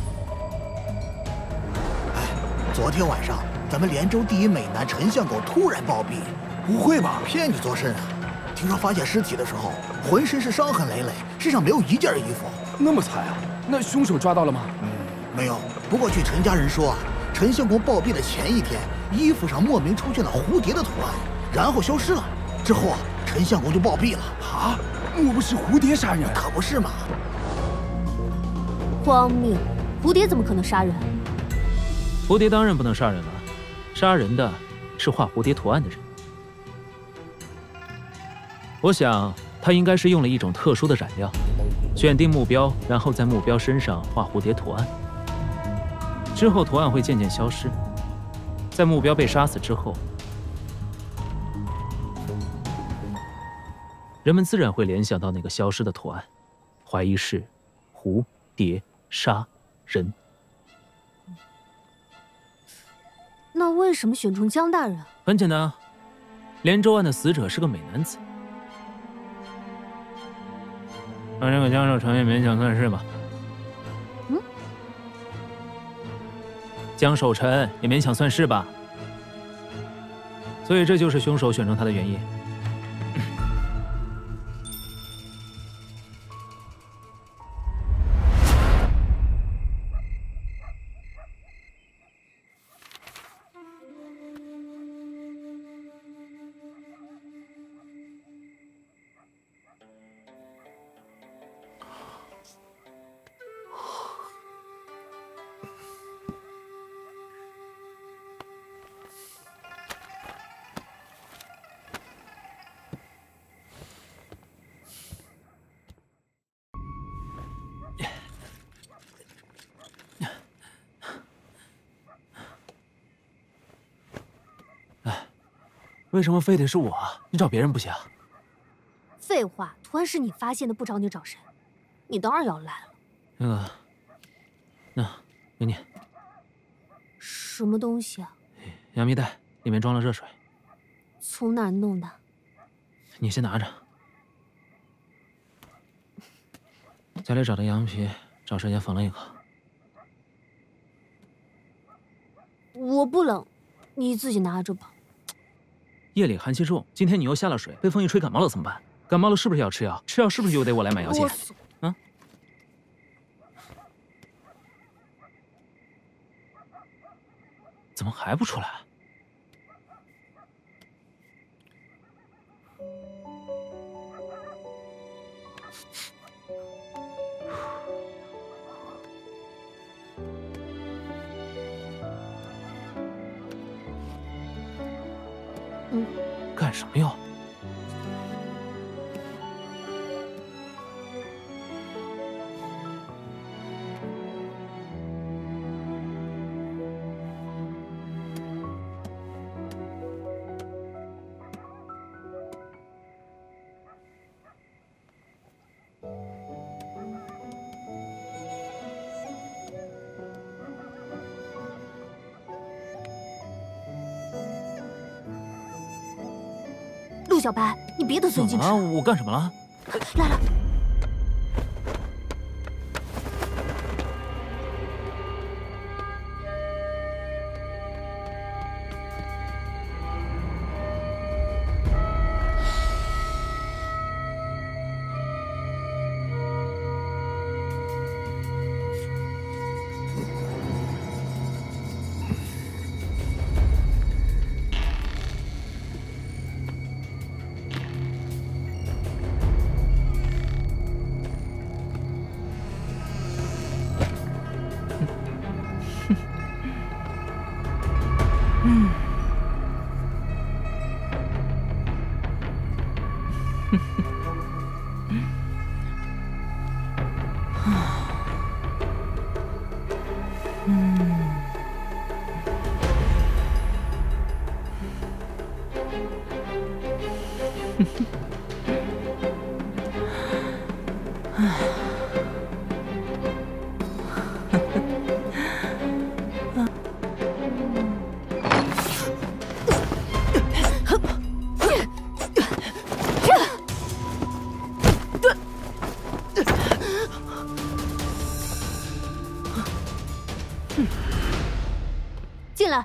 Speaker 11: 昨天晚上，咱们连州第一美男陈相狗突然暴毙。
Speaker 3: 不会吧？
Speaker 11: 骗你做甚啊！听说发现尸体的时候，浑身是伤痕累累，身上没有一件衣服。
Speaker 3: 那么惨啊！那凶手抓到了吗？
Speaker 11: 没有。不过据陈家人说啊，陈相公暴毙的前一天，衣服上莫名出现了蝴蝶的图案，然后消失了。之后啊，陈相公就暴毙了。
Speaker 3: 啊！莫不是蝴蝶杀人？
Speaker 11: 可不是嘛！
Speaker 1: 荒谬！蝴蝶怎么可能杀人？
Speaker 2: 蝴蝶当然不能杀人了，杀人的是画蝴蝶图案的人。我想，他应该是用了一种特殊的染料，选定目标，然后在目标身上画蝴蝶图案。之后图案会渐渐消失，在目标被杀死之后，人们自然会联想到那个消失的图案，怀疑是蝴蝶杀人。
Speaker 1: 那为什么选中江大人？
Speaker 2: 很简单啊，连州案的死者是个美男子。那这个江守成也勉强算是吧。江守成也勉强算是吧。所以这就是凶手选中他的原因。为什么非得是我？你找别人不行？
Speaker 1: 废话，图案是你发现的，不找你找谁？你当然要来了。
Speaker 2: 那给你。
Speaker 1: 什么东西啊？
Speaker 2: 杨幂袋，里面装了热水。
Speaker 1: 从哪儿弄的？
Speaker 2: 你先拿着。家里找的羊皮，找时间缝了一个。
Speaker 1: 我不冷，你自己拿着吧。
Speaker 2: 夜里寒气重，今天你又下了水，被风一吹感冒了怎么办？感冒了是不是要吃药？吃药是不是又得我来买药钱？ 怎么还不出来？干什么哟？
Speaker 1: 陆小白，你别得寸进尺。
Speaker 2: 我干什么了？
Speaker 1: 来了。进来。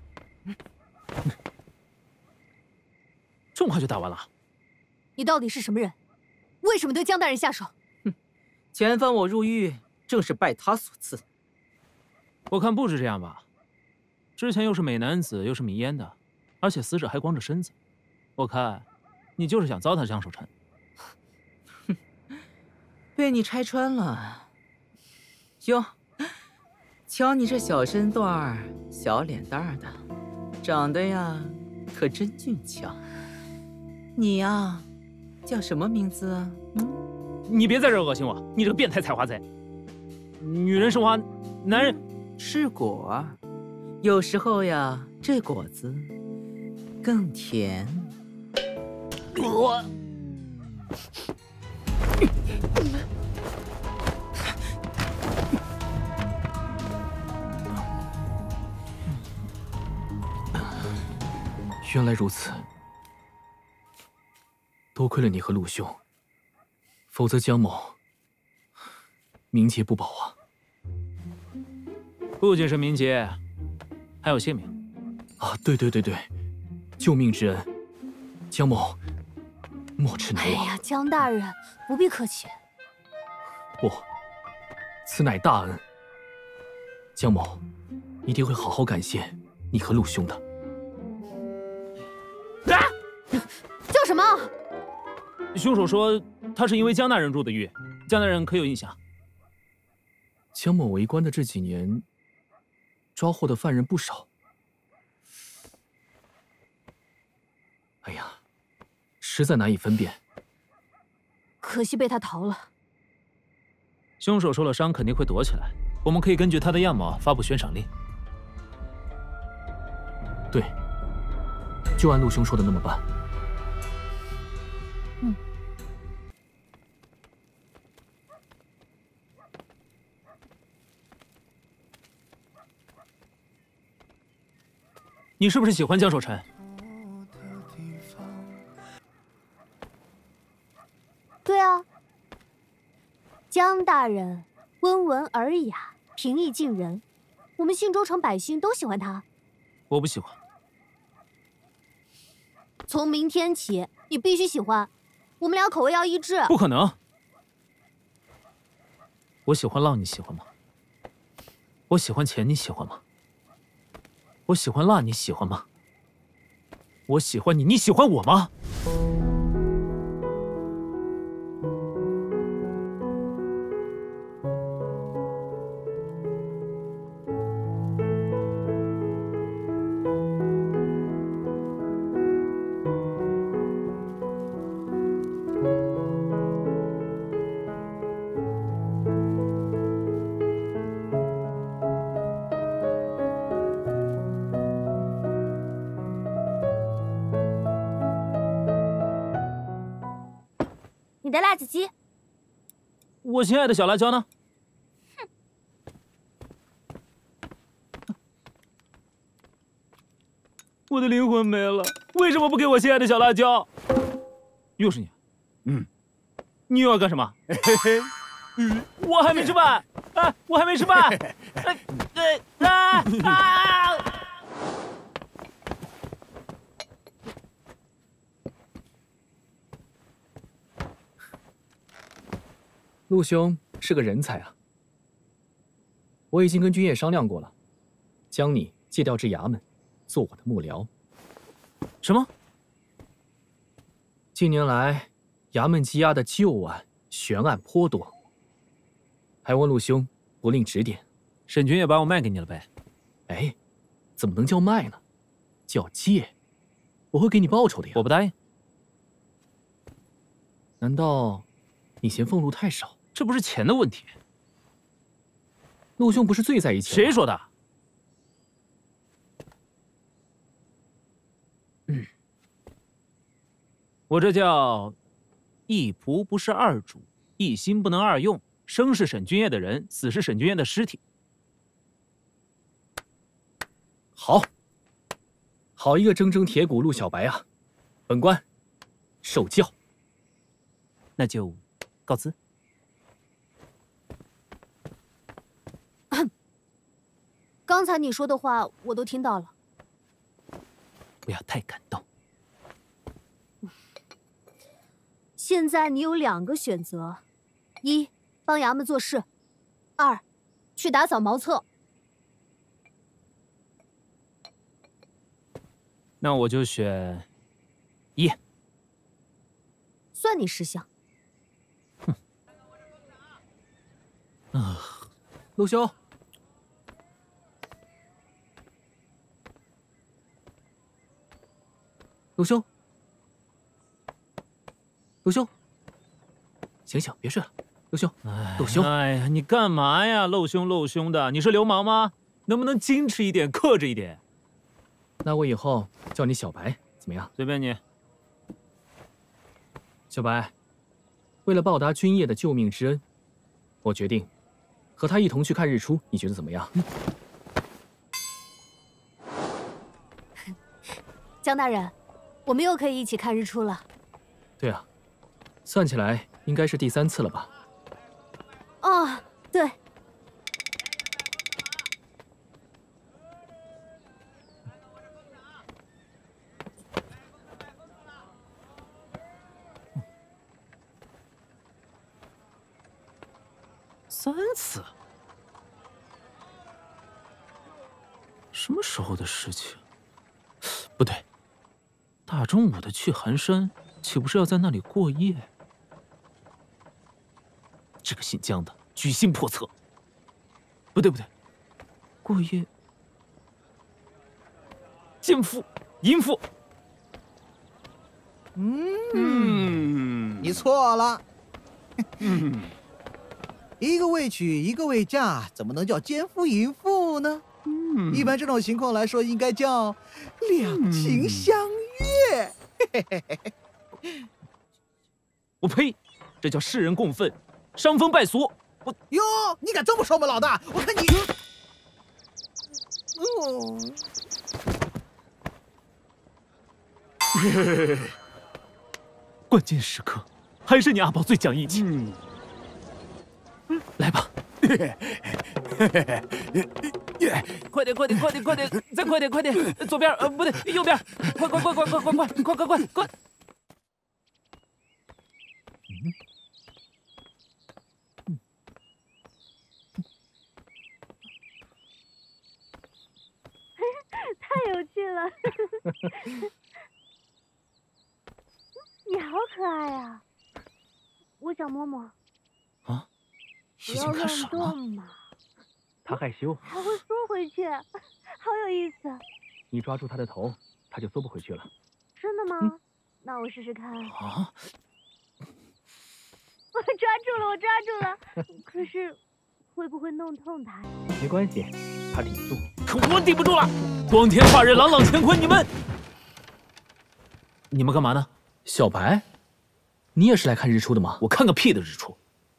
Speaker 2: 这么快就打完了？
Speaker 1: 你到底是什么人？为什么对江大人下手？
Speaker 9: 前番我入狱，正是拜他所赐。
Speaker 2: 我看不止这样吧。之前又是美男子，又是迷烟的，而且死者还光着身子。我看，你就是想糟蹋江守臣。
Speaker 9: 哼，被你拆穿了。哟，瞧你这小身段、小脸蛋的，长得呀，可真俊俏。你呀，叫什么名字啊？
Speaker 2: 你别在这恶心我！你这个变态采花贼！女人是花，男人
Speaker 9: 是果。有时候呀，这果子更甜。
Speaker 2: 我。
Speaker 6: 原来如此，多亏了你和陆兄，否则江某名节不保啊！
Speaker 2: 不仅是名节，还有性命
Speaker 6: 啊！对，救命之恩，江某莫齿难忘。
Speaker 1: 哎呀，江大人不必客气。
Speaker 6: 不，此乃大恩，江某一定会好好感谢你和陆兄的。
Speaker 1: 叫什么？
Speaker 2: 凶手说他是因为江大人入的狱，江大人可有印象？
Speaker 6: 江某为官的这几年，抓获的犯人不少。哎呀，实在难以分辨。
Speaker 1: 可惜被他逃了。
Speaker 2: 凶手受了伤，肯定会躲起来。我们可以根据他的样貌发布悬赏令。
Speaker 6: 对，就按陆兄说的那么办。
Speaker 2: 你是不是喜欢江守臣？
Speaker 1: 对啊，江大人温文尔雅，平易近人，我们信州城百姓都喜欢他。
Speaker 2: 我不喜欢。
Speaker 1: 从明天起，你必须喜欢，我们俩口味要一致。
Speaker 2: 不可能！我喜欢浪，你喜欢吗？我喜欢钱，你喜欢吗？ 我喜欢辣，你喜欢吗？我喜欢你，你喜欢我吗？
Speaker 4: 你的辣子鸡，
Speaker 2: 我亲爱的小辣椒呢？我的灵魂没了，为什么不给我亲爱的小辣椒？又是你？你又要干什么？我还没吃饭，我还没吃饭。
Speaker 6: 陆兄是个人才啊！我已经跟君夜商量过了，将你借调至衙门，做我的幕僚。
Speaker 2: 什么？
Speaker 6: 近年来，衙门积压的旧案、悬案颇多，还望陆兄不吝指点。
Speaker 2: 沈君也把我卖给你了呗？
Speaker 6: 哎，怎么能叫卖呢？叫借，我会给你报酬的呀。
Speaker 2: 我不答应。
Speaker 6: 难道你嫌俸禄太少？
Speaker 2: 这不是钱的问题。
Speaker 6: 陆兄不是最在意钱吗？
Speaker 2: 谁说的？我这叫一仆不是二主，一心不能二用。生是沈君夜的人，死是沈君夜的尸体。
Speaker 6: 好一个铮铮铁骨陆小白啊！本官受教。
Speaker 2: 那就告辞。
Speaker 1: 刚才你说的话我都听到了。
Speaker 2: 不要太感动。
Speaker 1: 现在你有2个选择：一，帮衙门做事；二，去打扫茅厕。
Speaker 2: 那我就选一。
Speaker 1: 算你识相。
Speaker 6: 陆兄，陆兄，陆兄，醒醒，别睡了，陆兄，陆兄。
Speaker 2: 哎呀，你干嘛呀？露胸露胸的，你是流氓吗？能不能矜持一点，克制一点？
Speaker 6: 那我以后叫你小白怎么样？
Speaker 2: 随便你。
Speaker 6: 小白，为了报答君夜的救命之恩，我决定和他一同去看日出，你觉得怎么样？
Speaker 1: 江大人，我们又可以一起看日出了。
Speaker 6: 对啊，算起来应该是第3次了吧？
Speaker 1: 哦，对。
Speaker 2: 3次？什么时候的事情？不对，大中午的去寒山，岂不是要在那里过夜？这个姓江的居心叵测。不对，过夜，奸夫淫妇。
Speaker 11: 你错了。一个未娶，一个未嫁，怎么能叫奸夫淫妇呢？一般这种情况来说，应该叫两情相悦。
Speaker 2: 我呸！这叫世人共愤，伤风败俗。我
Speaker 11: 哟，你敢这么说吗，老大？我看你……
Speaker 2: 关键时刻，还是你阿宝最讲义气。来吧。快点，再快点！左边，不对，右边，快！
Speaker 1: 你好可爱呀！我想摸摸。
Speaker 2: 啊？
Speaker 1: 不要乱动嘛。
Speaker 6: 他害羞，
Speaker 1: 还会缩回去，好有意思。
Speaker 6: 你抓住他的头，他就缩不回去了。
Speaker 1: 真的吗？那我试试看。
Speaker 2: 啊！
Speaker 1: 我抓住了，我抓住了。可是，会不会弄痛他呀？
Speaker 6: 没关系，他顶住。
Speaker 2: 可我顶不住了！光天化日，朗朗乾坤，你们干嘛呢？
Speaker 6: 小白，你也是来看日出的吗？
Speaker 2: 我看个屁的日出！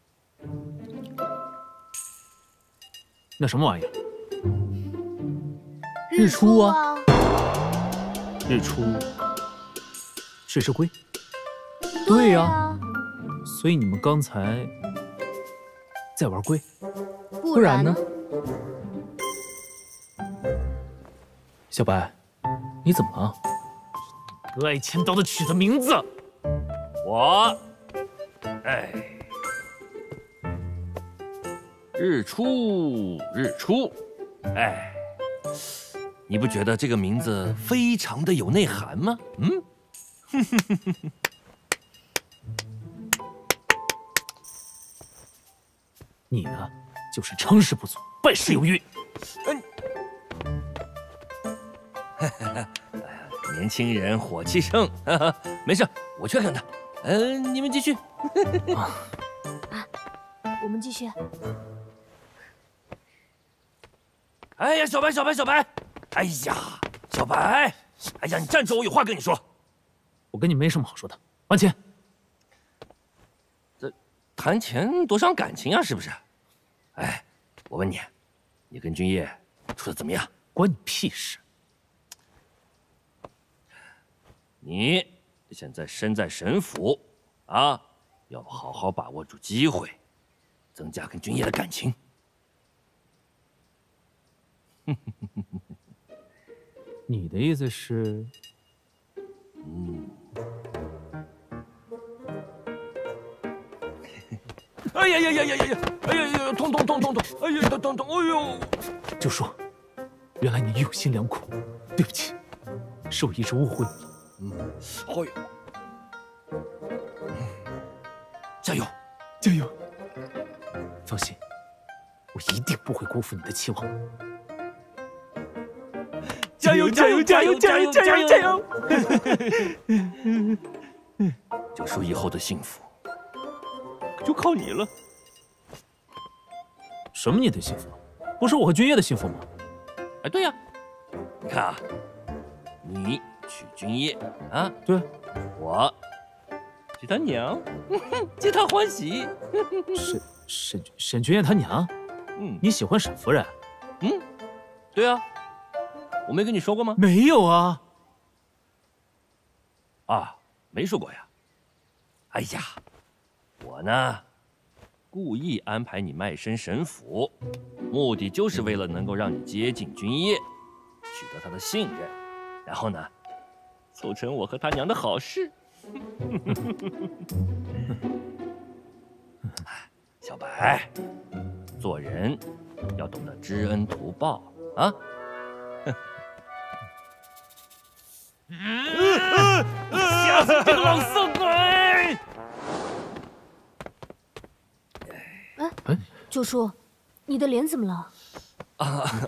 Speaker 2: 那什么玩意儿？
Speaker 6: 日出啊！
Speaker 2: 日出是只龟？
Speaker 6: 对呀。
Speaker 2: 所以你们刚才在玩龟？
Speaker 6: 不然呢？小白，你怎么了？
Speaker 2: 格爱千刀的曲的名字，
Speaker 7: 日出，日出，哎，你不觉得这个名字非常的有内涵吗？嗯，
Speaker 2: 你呢，就是成事不足，败事有余。
Speaker 7: 年轻人火气盛，没事，我劝劝他。你们继续。
Speaker 1: 我们继续。
Speaker 7: 哎呀，小白，哎呀，小白，哎呀，你站住，我有话跟你说。
Speaker 2: 我跟你没什么好说的，还钱。
Speaker 7: 这谈钱多伤感情啊，是不是？哎，我问你，你跟君夜处的怎么样？
Speaker 2: 关你屁事！
Speaker 7: 你现在身在神府，啊，要好好把握住机会，增加跟君夜的感情。
Speaker 2: 你的意思是？
Speaker 7: 哎呀，痛，哎呀，痛，哎呦！
Speaker 2: 就说，原来你用心良苦，对不起，是我一直误会你。
Speaker 7: 哎呦，加油！
Speaker 2: 放心，我一定不会辜负你的期望。
Speaker 7: 加油！九叔以后的幸福就靠你了。
Speaker 2: 什么你的幸福？不是我和君夜的幸福吗？
Speaker 7: 哎，对呀，你看啊，你娶君夜啊，
Speaker 2: 对，
Speaker 7: 我娶他娘，皆大欢喜。
Speaker 2: 沈君夜他娘？你喜欢沈夫人？
Speaker 7: 对啊，我没跟你说过吗？
Speaker 2: 没有啊。
Speaker 7: 啊，没说过呀。哎呀，我呢，故意安排你卖身神府，目的就是为了能够让你接近君夜，取得他的信任，然后呢，凑成我和他娘的好事。小白，做人要懂得知恩图报啊！
Speaker 2: 吓死这个老色鬼！
Speaker 1: 哎，九叔，你的脸怎么了？
Speaker 7: 啊，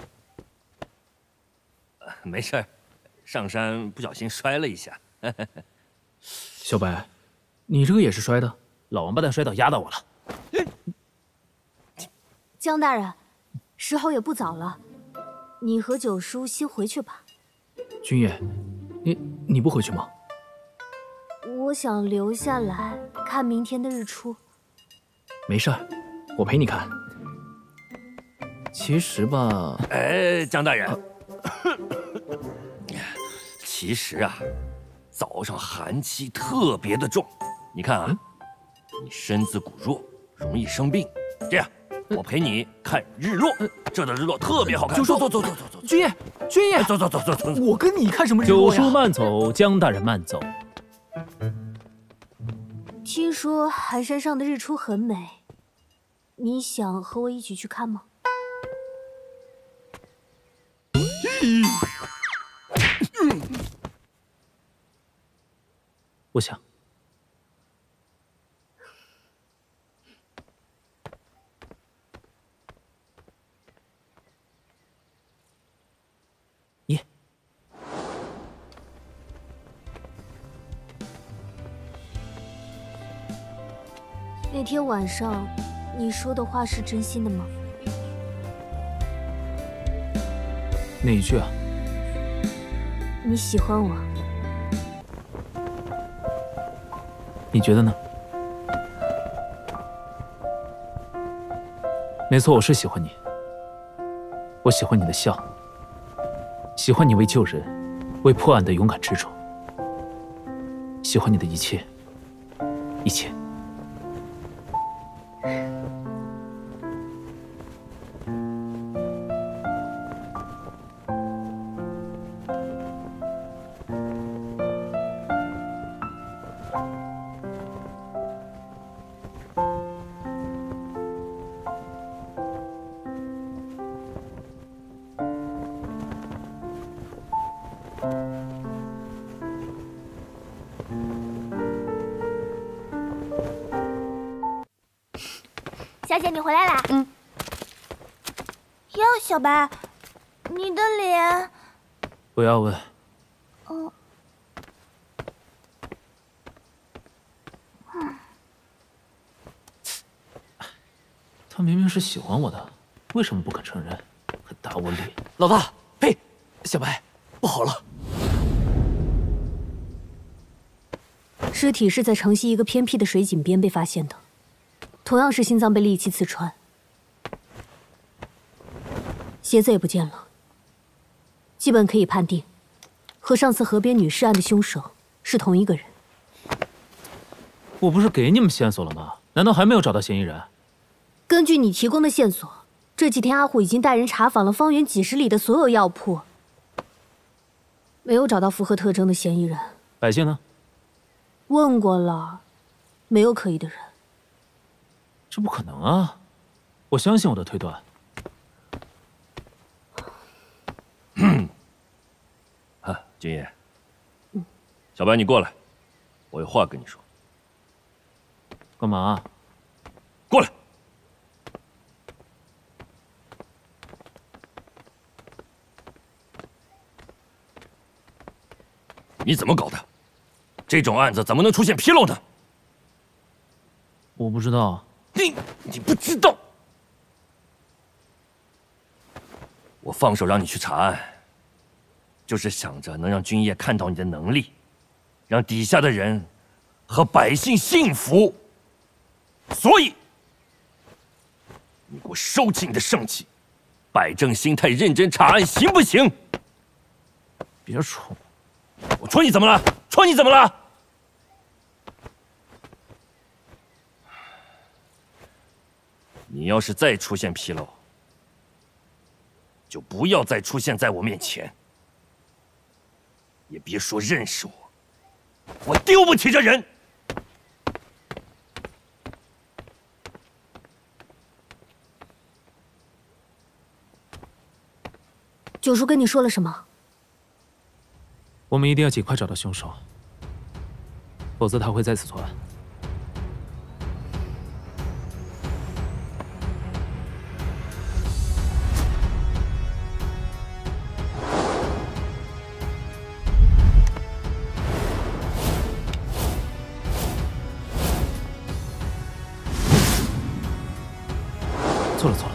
Speaker 7: 没事儿，上山不小心摔了一下。
Speaker 6: 小白，你这个也是摔的？
Speaker 2: 老王八蛋摔倒压到我了。
Speaker 1: 江大人，时候也不早了，你和九叔先回去吧。
Speaker 6: 君夜，你不回去吗？
Speaker 1: 我想留下来看明天的日出。
Speaker 6: 没事儿，我陪你看。其实吧，
Speaker 7: 哎，江大人，其实啊，早上寒气特别的重。你看啊，你身子骨弱，容易生病。这样，我陪你看日落，这的日落特别好看。走，
Speaker 6: 君夜，
Speaker 7: 走。
Speaker 6: 我跟你看什么日落呀？
Speaker 2: 九叔慢走，江大人慢走。
Speaker 1: 听说寒山上的日出很美，你想和我一起去看吗？
Speaker 2: 不想。耶。
Speaker 1: 那天晚上，你说的话是真心的吗？
Speaker 2: 哪一句啊？
Speaker 1: 你喜欢我。
Speaker 2: 你觉得呢？没错，我是喜欢你。我喜欢你的笑，喜欢你为救人、为破案的勇敢执着，喜欢你的一切，一切。
Speaker 4: 小姐，你回来啦。哟，小白，你的脸……
Speaker 2: 不要问。
Speaker 4: 哦。
Speaker 2: 他明明是喜欢我的，为什么不肯承认？还打我脸！
Speaker 10: 老大，呸！小白，不好了！
Speaker 1: 尸体是在城西一个偏僻的水井边被发现的，同样是心脏被利器刺穿，鞋子也不见了，基本可以判定，和上次河边女尸案的凶手是同一个人。
Speaker 2: 我不是给你们线索了吗？难道还没有找到嫌疑人？
Speaker 1: 根据你提供的线索，这几天阿虎已经带人查访了方圆几十里的所有药铺，没有找到符合特征的嫌疑人。
Speaker 2: 百姓呢？
Speaker 1: 问过了，没有可疑的人。
Speaker 2: 这不可能啊！我相信我的推断。
Speaker 7: 啊，君夜，小白，你过来，我有话跟你说。
Speaker 2: 干嘛？
Speaker 7: 过来。你怎么搞的？这种案子怎么能出现纰漏呢？
Speaker 2: 我不知道。
Speaker 7: 你不知道？我放手让你去查案，就是想着能让君夜看到你的能力，让底下的人和百姓幸福。所以，你给我收起你的盛气，摆正心态，认真查案，行不行？
Speaker 2: 别戳我！
Speaker 7: 我戳你怎么了？戳你怎么了？你要是再出现纰漏，就不要再出现在我面前，也别说认识我，我丢不起这人。
Speaker 1: 九叔跟你说了什么？
Speaker 2: 我们一定要尽快找到凶手，否则他会再次作案。错了。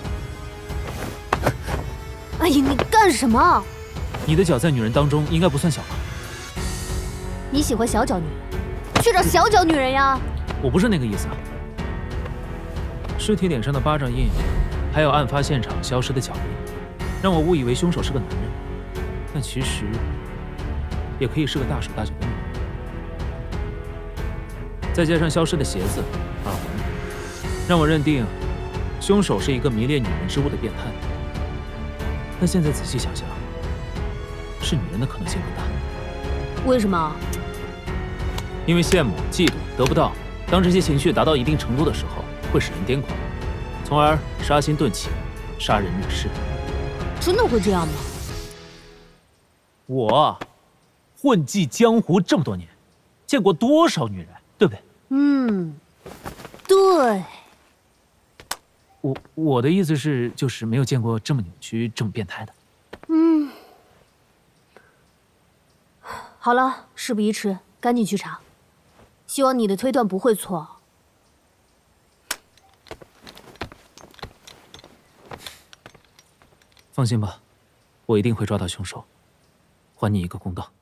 Speaker 1: 哎呀，你干什么？
Speaker 2: 你的脚在女人当中应该不算小吧？
Speaker 1: 你喜欢小脚女人，去找小脚女人呀！
Speaker 2: 我不是那个意思啊。尸体脸上的巴掌印，还有案发现场消失的脚印，让我误以为凶手是个男人，但其实也可以是个大手大脚的女人。再加上消失的鞋子、耳环，让我认定凶手是一个迷恋女人之物的变态。但现在仔细想想，是女人的可能性更大。
Speaker 1: 为什么？
Speaker 2: 因为羡慕、嫉妒得不到，当这些情绪达到一定程度的时候，会使人癫狂，从而杀心顿起，杀人灭世。
Speaker 1: 真的会这样吗？
Speaker 2: 我混迹江湖这么多年， 见过多少女人，对不对？
Speaker 1: 嗯，对。
Speaker 2: 我的意思是，就是没有见过这么扭曲、这么变态的。
Speaker 1: 嗯。好了，事不宜迟，赶紧去查。希望你的推断不会错。
Speaker 2: 放心吧，我一定会抓到凶手，还你一个公道。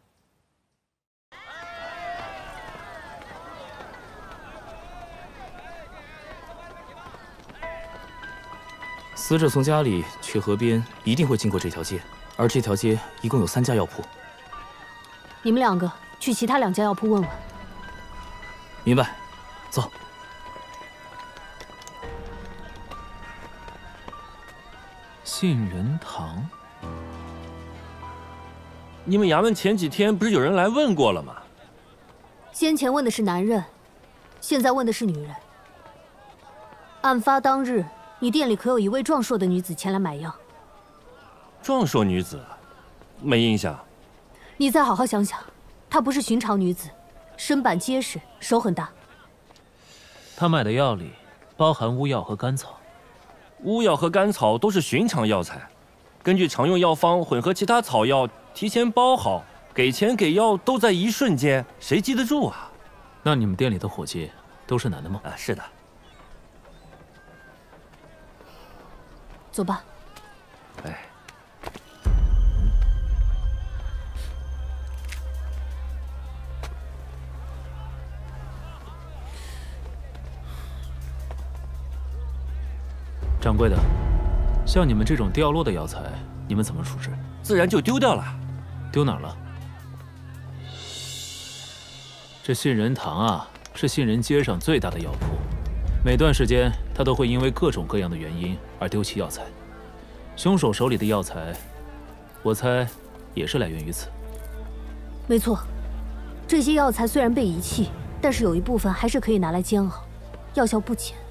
Speaker 12: 死者从家里去河边，一定会经过这条街，而这条街一共有3家药铺。
Speaker 1: 你们2个去其他2家药铺问问。
Speaker 12: 明白，走。
Speaker 2: 杏仁堂，
Speaker 7: 你们衙门前几天不是有人来问过了吗？
Speaker 1: 先前问的是男人，现在问的是女人。案发当日，你店里可有一位壮硕的女子前来买药？
Speaker 7: 壮硕女子，没印象。
Speaker 1: 你再好好想想，她不是寻常女子，身板结实，手很大。
Speaker 2: 他买的药里包含乌药和甘草。
Speaker 7: 乌药和甘草都是寻常药材，根据常用药方混合其他草药，提前包好，给钱给药都在一瞬间，谁记得住啊？
Speaker 2: 那你们店里的伙计都是男的吗？
Speaker 7: 啊，是的。
Speaker 1: 走吧。
Speaker 7: 哎。
Speaker 2: 掌柜的，像你们这种掉落的药材，你们怎么处置？
Speaker 7: 自然就丢掉了。
Speaker 2: 丢哪儿了？这杏仁堂啊，是杏仁街上最大的药铺，每段时间他都会因为各种各样的原因而丢弃药材。凶手手里的药材，我猜也是来源于此。
Speaker 1: 没错，这些药材虽然被遗弃，但是有一部分还是可以拿来煎熬，药效不浅。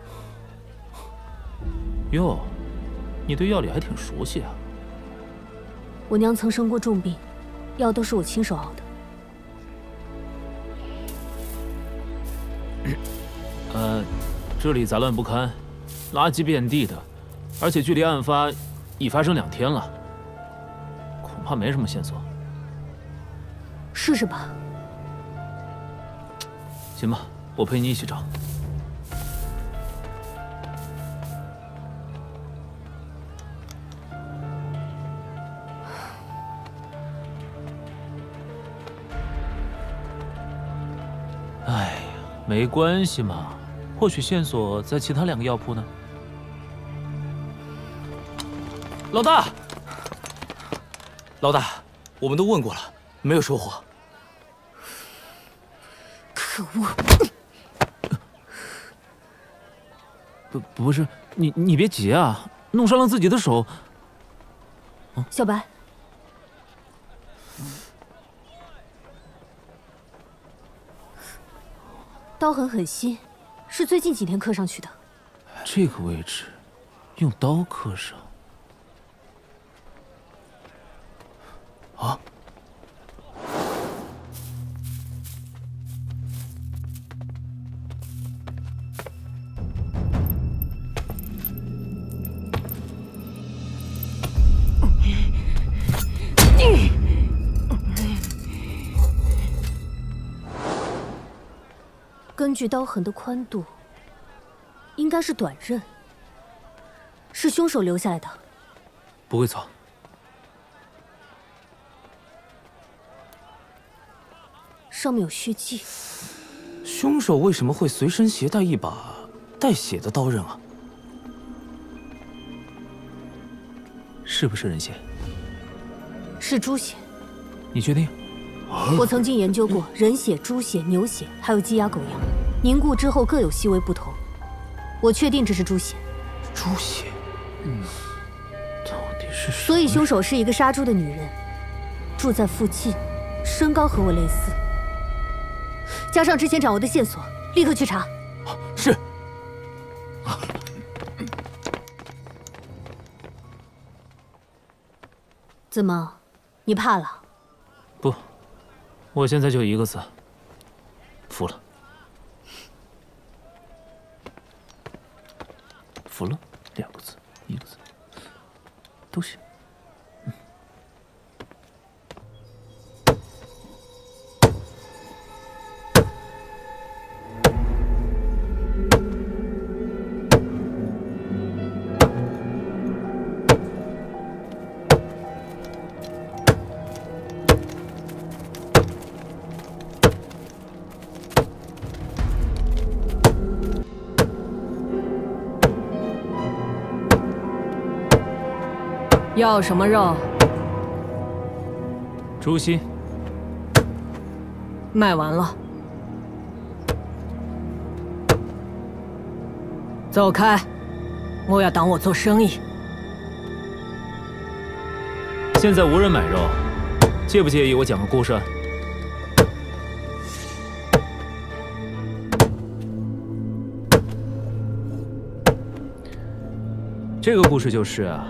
Speaker 2: 哟，你对药理还挺熟悉啊。
Speaker 1: 我娘曾生过重病，药都是我亲手熬
Speaker 2: 的。这里杂乱不堪，垃圾遍地的，而且距离案发已发生2天了，恐怕没什么线索。
Speaker 1: 试试吧。
Speaker 2: 行吧，我陪你一起找。哎呀，没关系嘛，或许线索在其他2个药铺呢。
Speaker 12: 老大，老大，我们都问过了，没有收获。
Speaker 1: 可恶！
Speaker 2: 不是你别急啊，弄伤了自己的手。
Speaker 1: 小白。刀痕很新，是最近几天刻上去的。
Speaker 2: 这个位置，用刀刻上。啊！
Speaker 1: 根据刀痕的宽度，应该是短刃，是凶手留下来的。
Speaker 2: 不会错。
Speaker 1: 上面有血迹。
Speaker 12: 凶手为什么会随身携带一把带血的刀刃啊？
Speaker 2: 是不是人血？
Speaker 1: 是猪血。
Speaker 2: 你确定？
Speaker 1: 我曾经研究过人血、猪血、牛血，还有鸡鸭狗羊，凝固之后各有细微不同。我确定这是猪血。
Speaker 12: 猪血？
Speaker 2: 到底是谁？
Speaker 1: 所以凶手是一个杀猪的女人，住在附近，身高和我类似。加上之前掌握的线索，立刻去查。
Speaker 12: 是。
Speaker 1: 怎么，你怕了？
Speaker 2: 不，我现在就一个字： 服了2个字、1个字都行。
Speaker 13: 要什么肉？
Speaker 2: 猪心。
Speaker 13: 卖完了。走开！莫要挡我做生意。
Speaker 2: 现在无人买肉，介不介意我讲个故事？这个故事就是啊。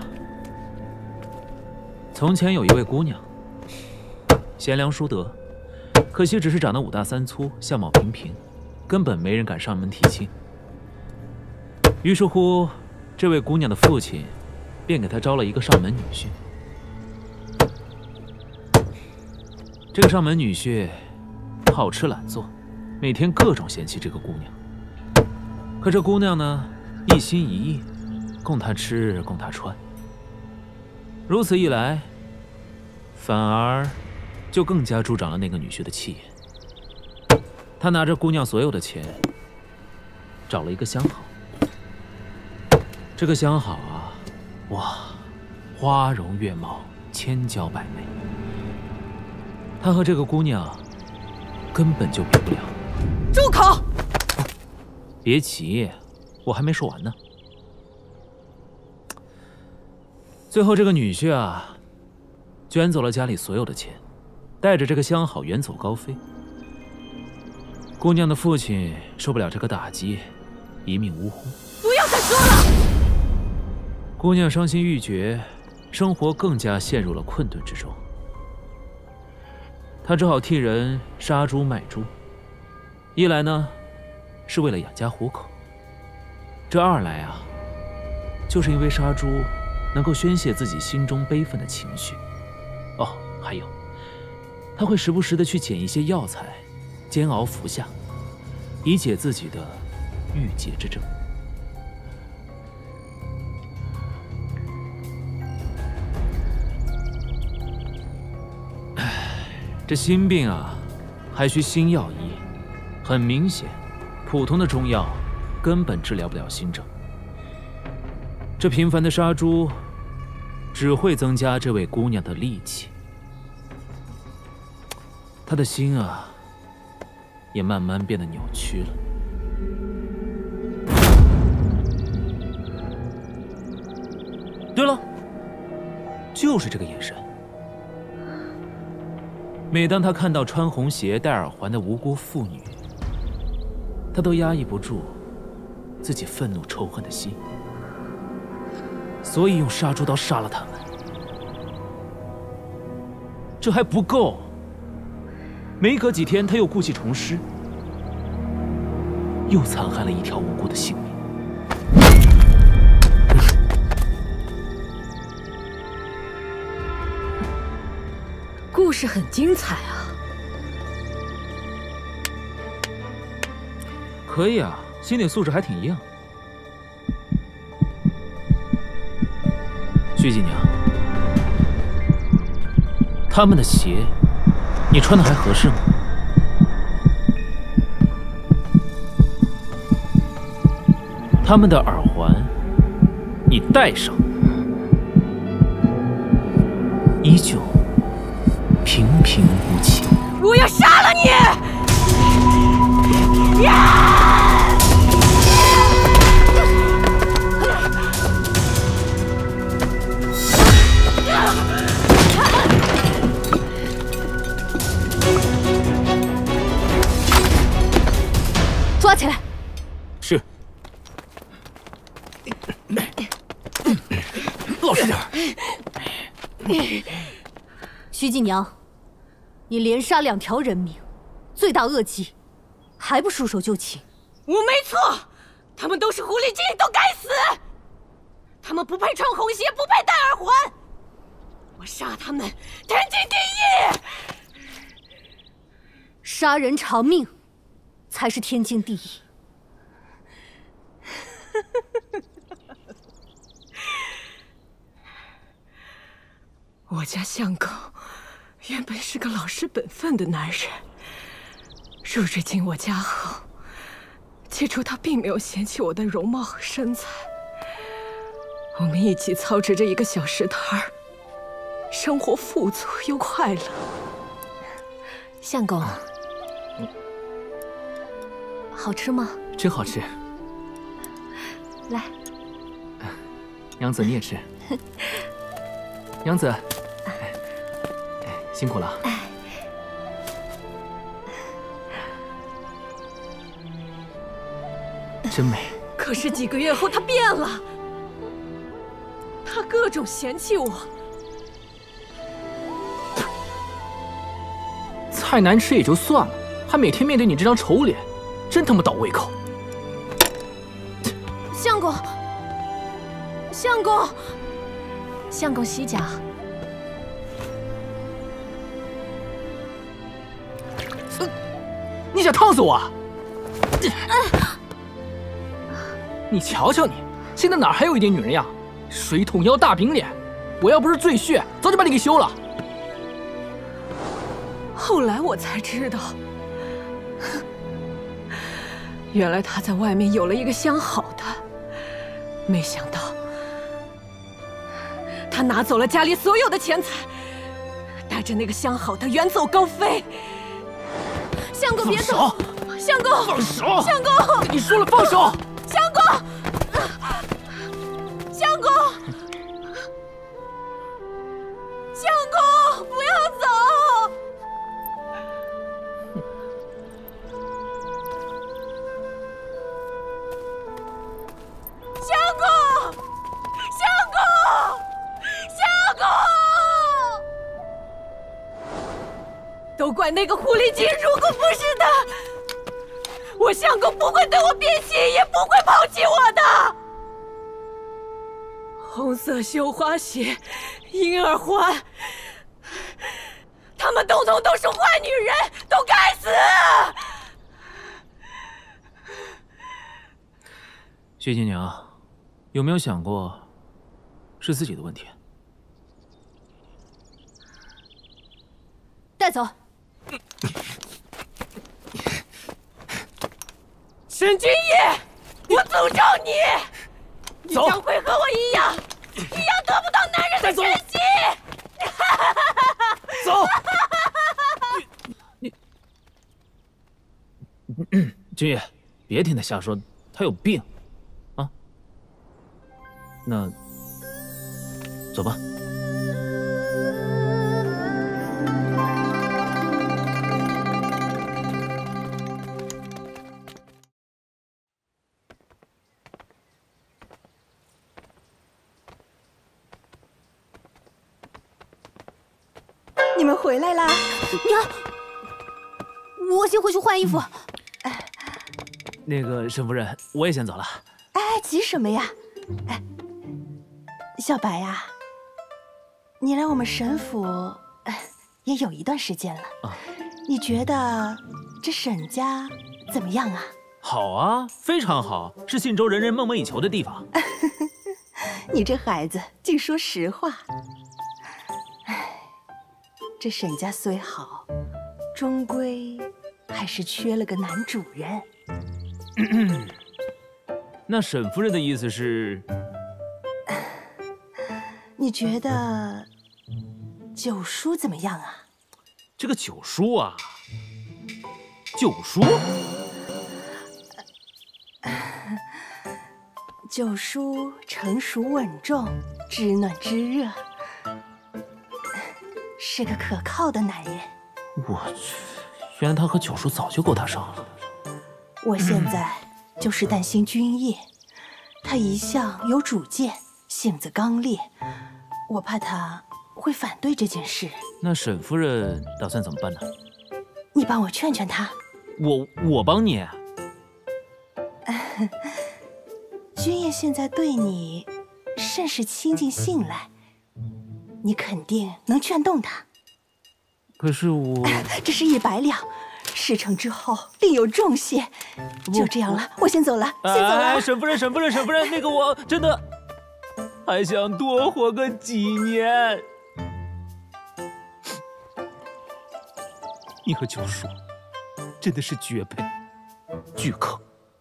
Speaker 2: 从前有一位姑娘，贤良淑德，可惜只是长得5大3粗，相貌平平，根本没人敢上门提亲。于是乎，这位姑娘的父亲便给她招了一个上门女婿。这个上门女婿好吃懒做，每天各种嫌弃这个姑娘。可这姑娘呢，一心一意，供他吃，供他穿。如此一来，反而就更加助长了那个女婿的气焰。他拿着姑娘所有的钱，找了一个相好。这个相好啊，哇，花容月貌，千娇百媚。他和这个姑娘根本就比不了。
Speaker 13: 住口！
Speaker 2: 别急，我还没说完呢。最后，这个女婿啊，卷走了家里所有的钱，带着这个相好远走高飞。姑娘的父亲受不了这个打击，一命呜呼。
Speaker 13: 不要再说了！
Speaker 2: 姑娘伤心欲绝，生活更加陷入了困顿之中。她只好替人杀猪卖猪，一来呢，是为了养家糊口；这二来啊，就是因为杀猪能够宣泄自己心中悲愤的情绪。哦，还有，他会时不时的去捡一些药材，煎熬服下，以解自己的郁结之症。这心病啊，还需心药医。很明显，普通的中药根本治疗不了心症。这频繁的杀猪，只会增加这位姑娘的戾气。她的心啊，也慢慢变得扭曲了。对了，就是这个眼神。每当他看到穿红鞋、戴耳环的无辜妇女，他都压抑不住自己愤怒仇恨的心，所以用杀猪刀杀了他们。这还不够，没隔几天，他又故技重施，又残害了一条无辜的性命。
Speaker 13: 故事很精彩啊！
Speaker 2: 可以啊，心理素质还挺一样。徐锦娘，他们的鞋，你穿的还合适吗？他们的耳环，你戴上，依旧平平无奇。
Speaker 13: 我要杀了你！
Speaker 1: 抓起来！
Speaker 12: 是。老实点。
Speaker 1: 徐锦娘，你连杀2条人命，罪大恶极，还不束手就擒？
Speaker 13: 我没错，他们都是狐狸精，都该死！ 他们不配穿红鞋，不配戴耳环。我杀他们，天经地义。
Speaker 1: 杀人偿命，才是天经地义。
Speaker 13: 我家相公原本是个老实本分的男人，入赘进我家后，起初他并没有嫌弃我的容貌和身材。我们一起操持着一个小食摊儿，生活富足又快乐。
Speaker 1: 相公，好吃吗？
Speaker 6: 真好吃。
Speaker 1: 来，
Speaker 6: 娘子你也吃。娘子，辛苦了。真美。
Speaker 13: 可是几个月后他变了，他各种嫌弃我。
Speaker 6: 菜难吃也就算了，还每天面对你这张丑脸，真他妈倒胃口。
Speaker 1: 相公，相公，相公息甲。
Speaker 6: 你想烫死我啊？你瞧瞧你，现在哪还有一点女人样？水桶腰、大饼脸，我要不是赘婿，早就把你给休了。
Speaker 13: 后来我才知道，原来他在外面有了一个相好的，没想到他拿走了家里所有的钱财，带着那个相好的远走高飞。相公别走！相公，
Speaker 6: 放手！
Speaker 13: 相公，
Speaker 6: 跟你说了放手！
Speaker 13: 相公，相公，相公，不要走！相公，相公，相公！都怪那个狐狸精！如果不是他，我相公不会对我变心，也不会抛弃我的。红色绣花鞋、银耳环，他们统统都是坏女人，都该死！
Speaker 2: 薛新娘，有没有想过，是自己的问题？
Speaker 1: 带走。
Speaker 13: 沈君夜，我诅咒你！你将会和我一样得不到男人的珍惜！
Speaker 2: 走！君夜，别听他瞎说，他有病啊！那走吧。
Speaker 14: 你们回来啦！
Speaker 1: 娘，我先回去换衣服。
Speaker 2: 那个沈夫人，我也先走了。
Speaker 14: 哎，急什么呀？哎，小白呀，你来我们沈府也有一段时间了。你觉得这沈家怎么样啊？
Speaker 2: 好啊，非常好，是信州人人梦寐以求的地方。
Speaker 14: 你这孩子净说实话。这沈家虽好，终归还是缺了个男主人。
Speaker 2: 那沈夫人的意思是？
Speaker 14: 你觉得九叔怎么样啊？
Speaker 2: 这个九叔啊，九叔，
Speaker 14: 九叔成熟稳重，知暖知热。是个可靠的男人。
Speaker 2: 我去，原来他和九叔早就勾搭上了。
Speaker 14: 我现在就是担心君夜，他一向有主见，性子刚烈，我怕他会反对这件事。
Speaker 2: 那沈夫人打算怎么办呢？
Speaker 14: 你帮我劝劝他。
Speaker 2: 我帮你。
Speaker 14: 君夜现在对你甚是亲近信赖，你肯定能劝动他。
Speaker 2: 可是我……
Speaker 14: 这是100两，事成之后另有重谢。就这样了，我先走了，先走了。
Speaker 2: 沈夫人，沈夫人，沈夫人，那个我真的还想多活个几年。你和九叔真的是绝配，巨坑。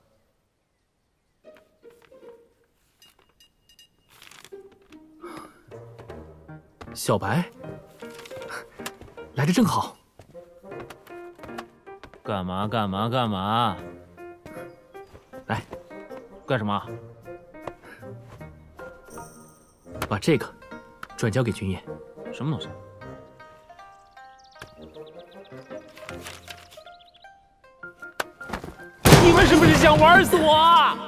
Speaker 6: 小白，来的正好。
Speaker 2: 干嘛？干嘛？干嘛？
Speaker 6: 来，
Speaker 2: 干什么？
Speaker 6: 把这个转交给君夜。
Speaker 2: 什么东西？你们是不是想玩死我啊？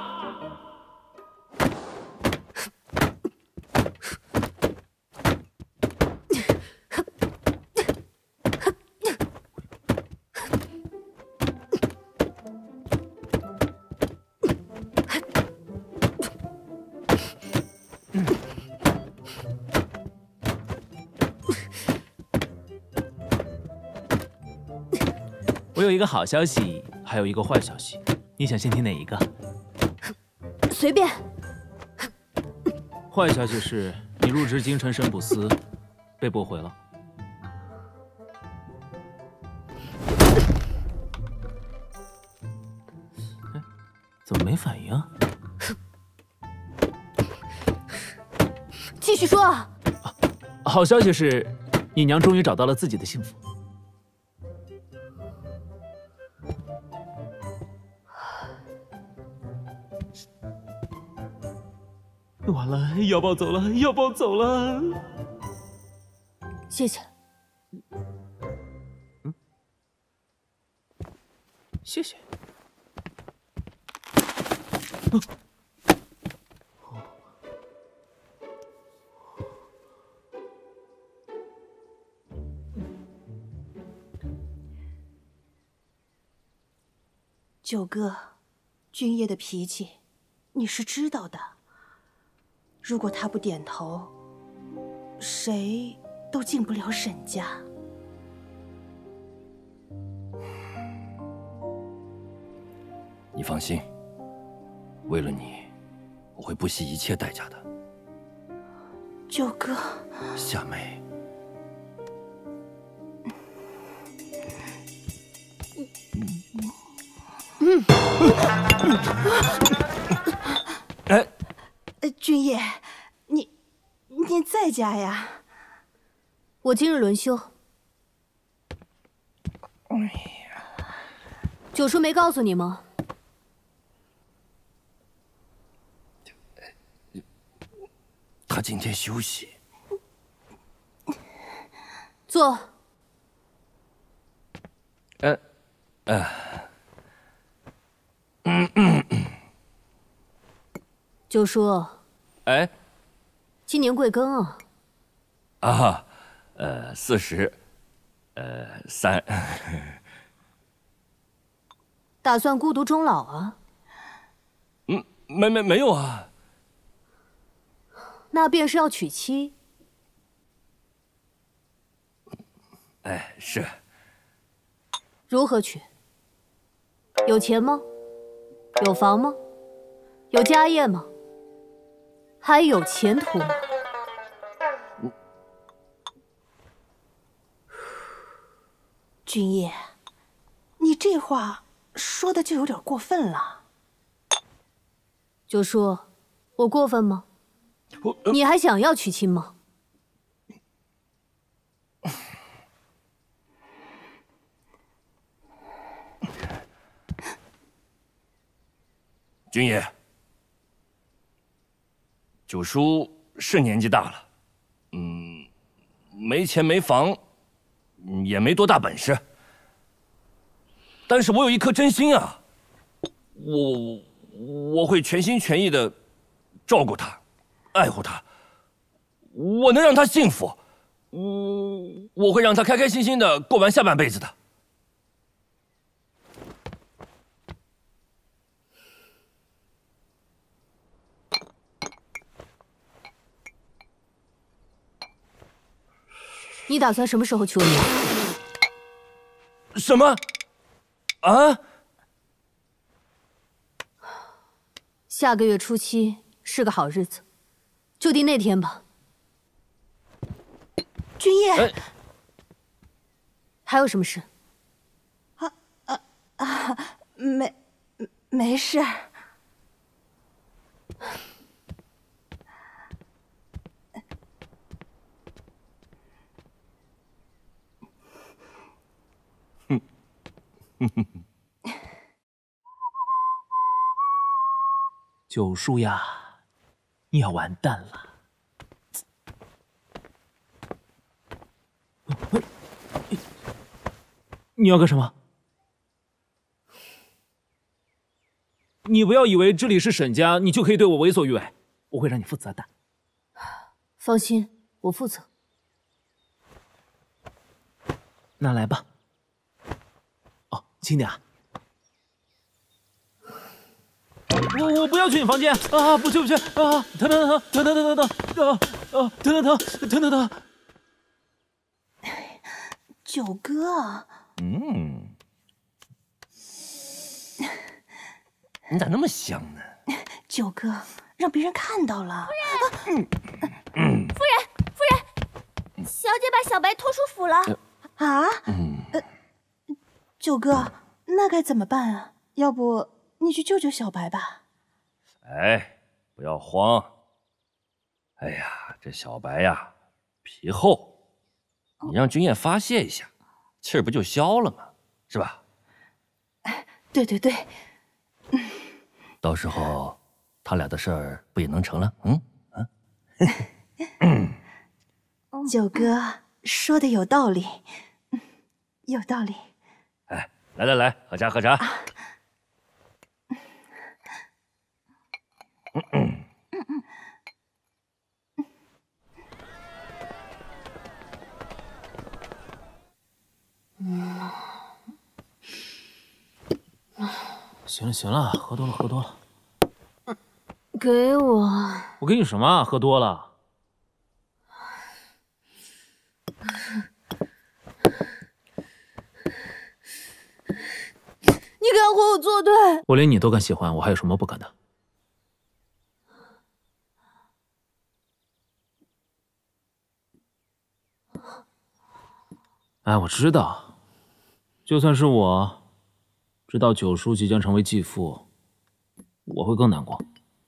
Speaker 2: 我有一个好消息，还有一个坏消息，你想先听哪一个？
Speaker 1: 随便。
Speaker 2: 坏消息是你入职京城审捕司，被驳回了。哎，怎么没反应啊？
Speaker 1: 继续说啊！
Speaker 2: 好消息是，你娘终于找到了自己的幸福。完了，要抱走了，要抱走了。
Speaker 1: 谢谢。
Speaker 2: 谢谢。
Speaker 14: 九哥，君夜的脾气，你是知道的。如果他不点头，谁都进不了沈家。
Speaker 7: 你放心，为了你，我会不惜一切代价的。
Speaker 14: 九哥，
Speaker 7: 夏梅。
Speaker 14: 君夜，你在家呀？
Speaker 1: 我今日轮休。
Speaker 14: 哎呀，
Speaker 1: 九叔没告诉你吗？
Speaker 7: 他今天休息。
Speaker 1: 坐。九叔。
Speaker 7: 哎。
Speaker 1: 今年贵庚啊？
Speaker 7: 啊，40，3。
Speaker 1: 打算孤独终老啊？
Speaker 7: 没有啊。
Speaker 1: 那便是要娶妻。
Speaker 7: 哎，是。
Speaker 1: 如何娶？有钱吗？有房吗？有家业吗？还有前途吗？
Speaker 14: 君夜，你这话说的就有点过分了。
Speaker 1: 九叔，我过分吗？你还想要娶亲吗？
Speaker 7: 君爷，九叔是年纪大了，没钱没房，也没多大本事，但是我有一颗真心啊，我会全心全意的照顾他，爱护他，我能让他幸福，我会让他开开心心的过完下半辈子的。
Speaker 1: 你打算什么时候娶我娘？
Speaker 7: 什么？啊？
Speaker 1: 下个月初7是个好日子，就定那天吧。
Speaker 14: 君夜，
Speaker 1: 还有什么事？
Speaker 14: 没事。
Speaker 2: 九叔呀，你要完蛋了！你要干什么？你不要以为这里是沈家，你就可以对我为所欲为，我会让你负责的。
Speaker 1: 放心，我负责。
Speaker 2: 那来吧。哦，轻点啊！我不要去你房间啊！不去啊！疼啊！疼！
Speaker 14: 九哥，
Speaker 7: 你咋那么香呢？
Speaker 14: 九哥，让别人看到了。
Speaker 4: 夫人，小姐把小白拖出府了。
Speaker 14: 啊？九哥，那该怎么办啊？要不你去救救小白吧。
Speaker 7: 哎，不要慌。哎呀，这小白呀，皮厚，你让君夜发泄一下，气儿不就消了吗？是吧？
Speaker 14: 对。
Speaker 7: 到时候他俩的事儿不也能成了？
Speaker 14: 九哥说的有道理，有道理。
Speaker 7: 哎，来，喝茶。
Speaker 2: 行了，喝多了。
Speaker 1: 给我。
Speaker 2: 我给你什么啊？喝多了。
Speaker 1: 你敢和我作对？
Speaker 2: 我连你都敢喜欢，我还有什么不敢的？哎，我知道，就算是我知道九叔即将成为继父，我会更难过。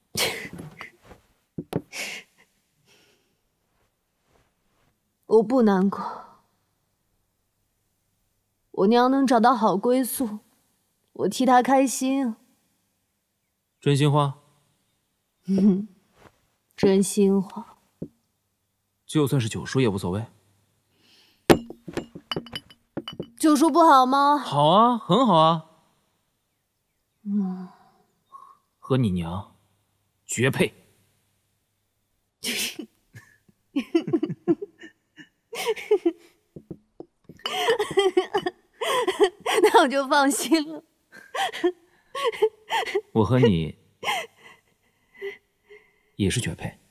Speaker 1: 我不难过，我娘能找到好归宿，我替她开心。
Speaker 2: 真心话？
Speaker 1: 真心话。
Speaker 2: 就算是九叔也无所谓。
Speaker 1: 九叔不好吗？
Speaker 2: 好啊，很好啊。和你娘绝配。
Speaker 1: 那我就放心了。
Speaker 2: 我和你也是绝配。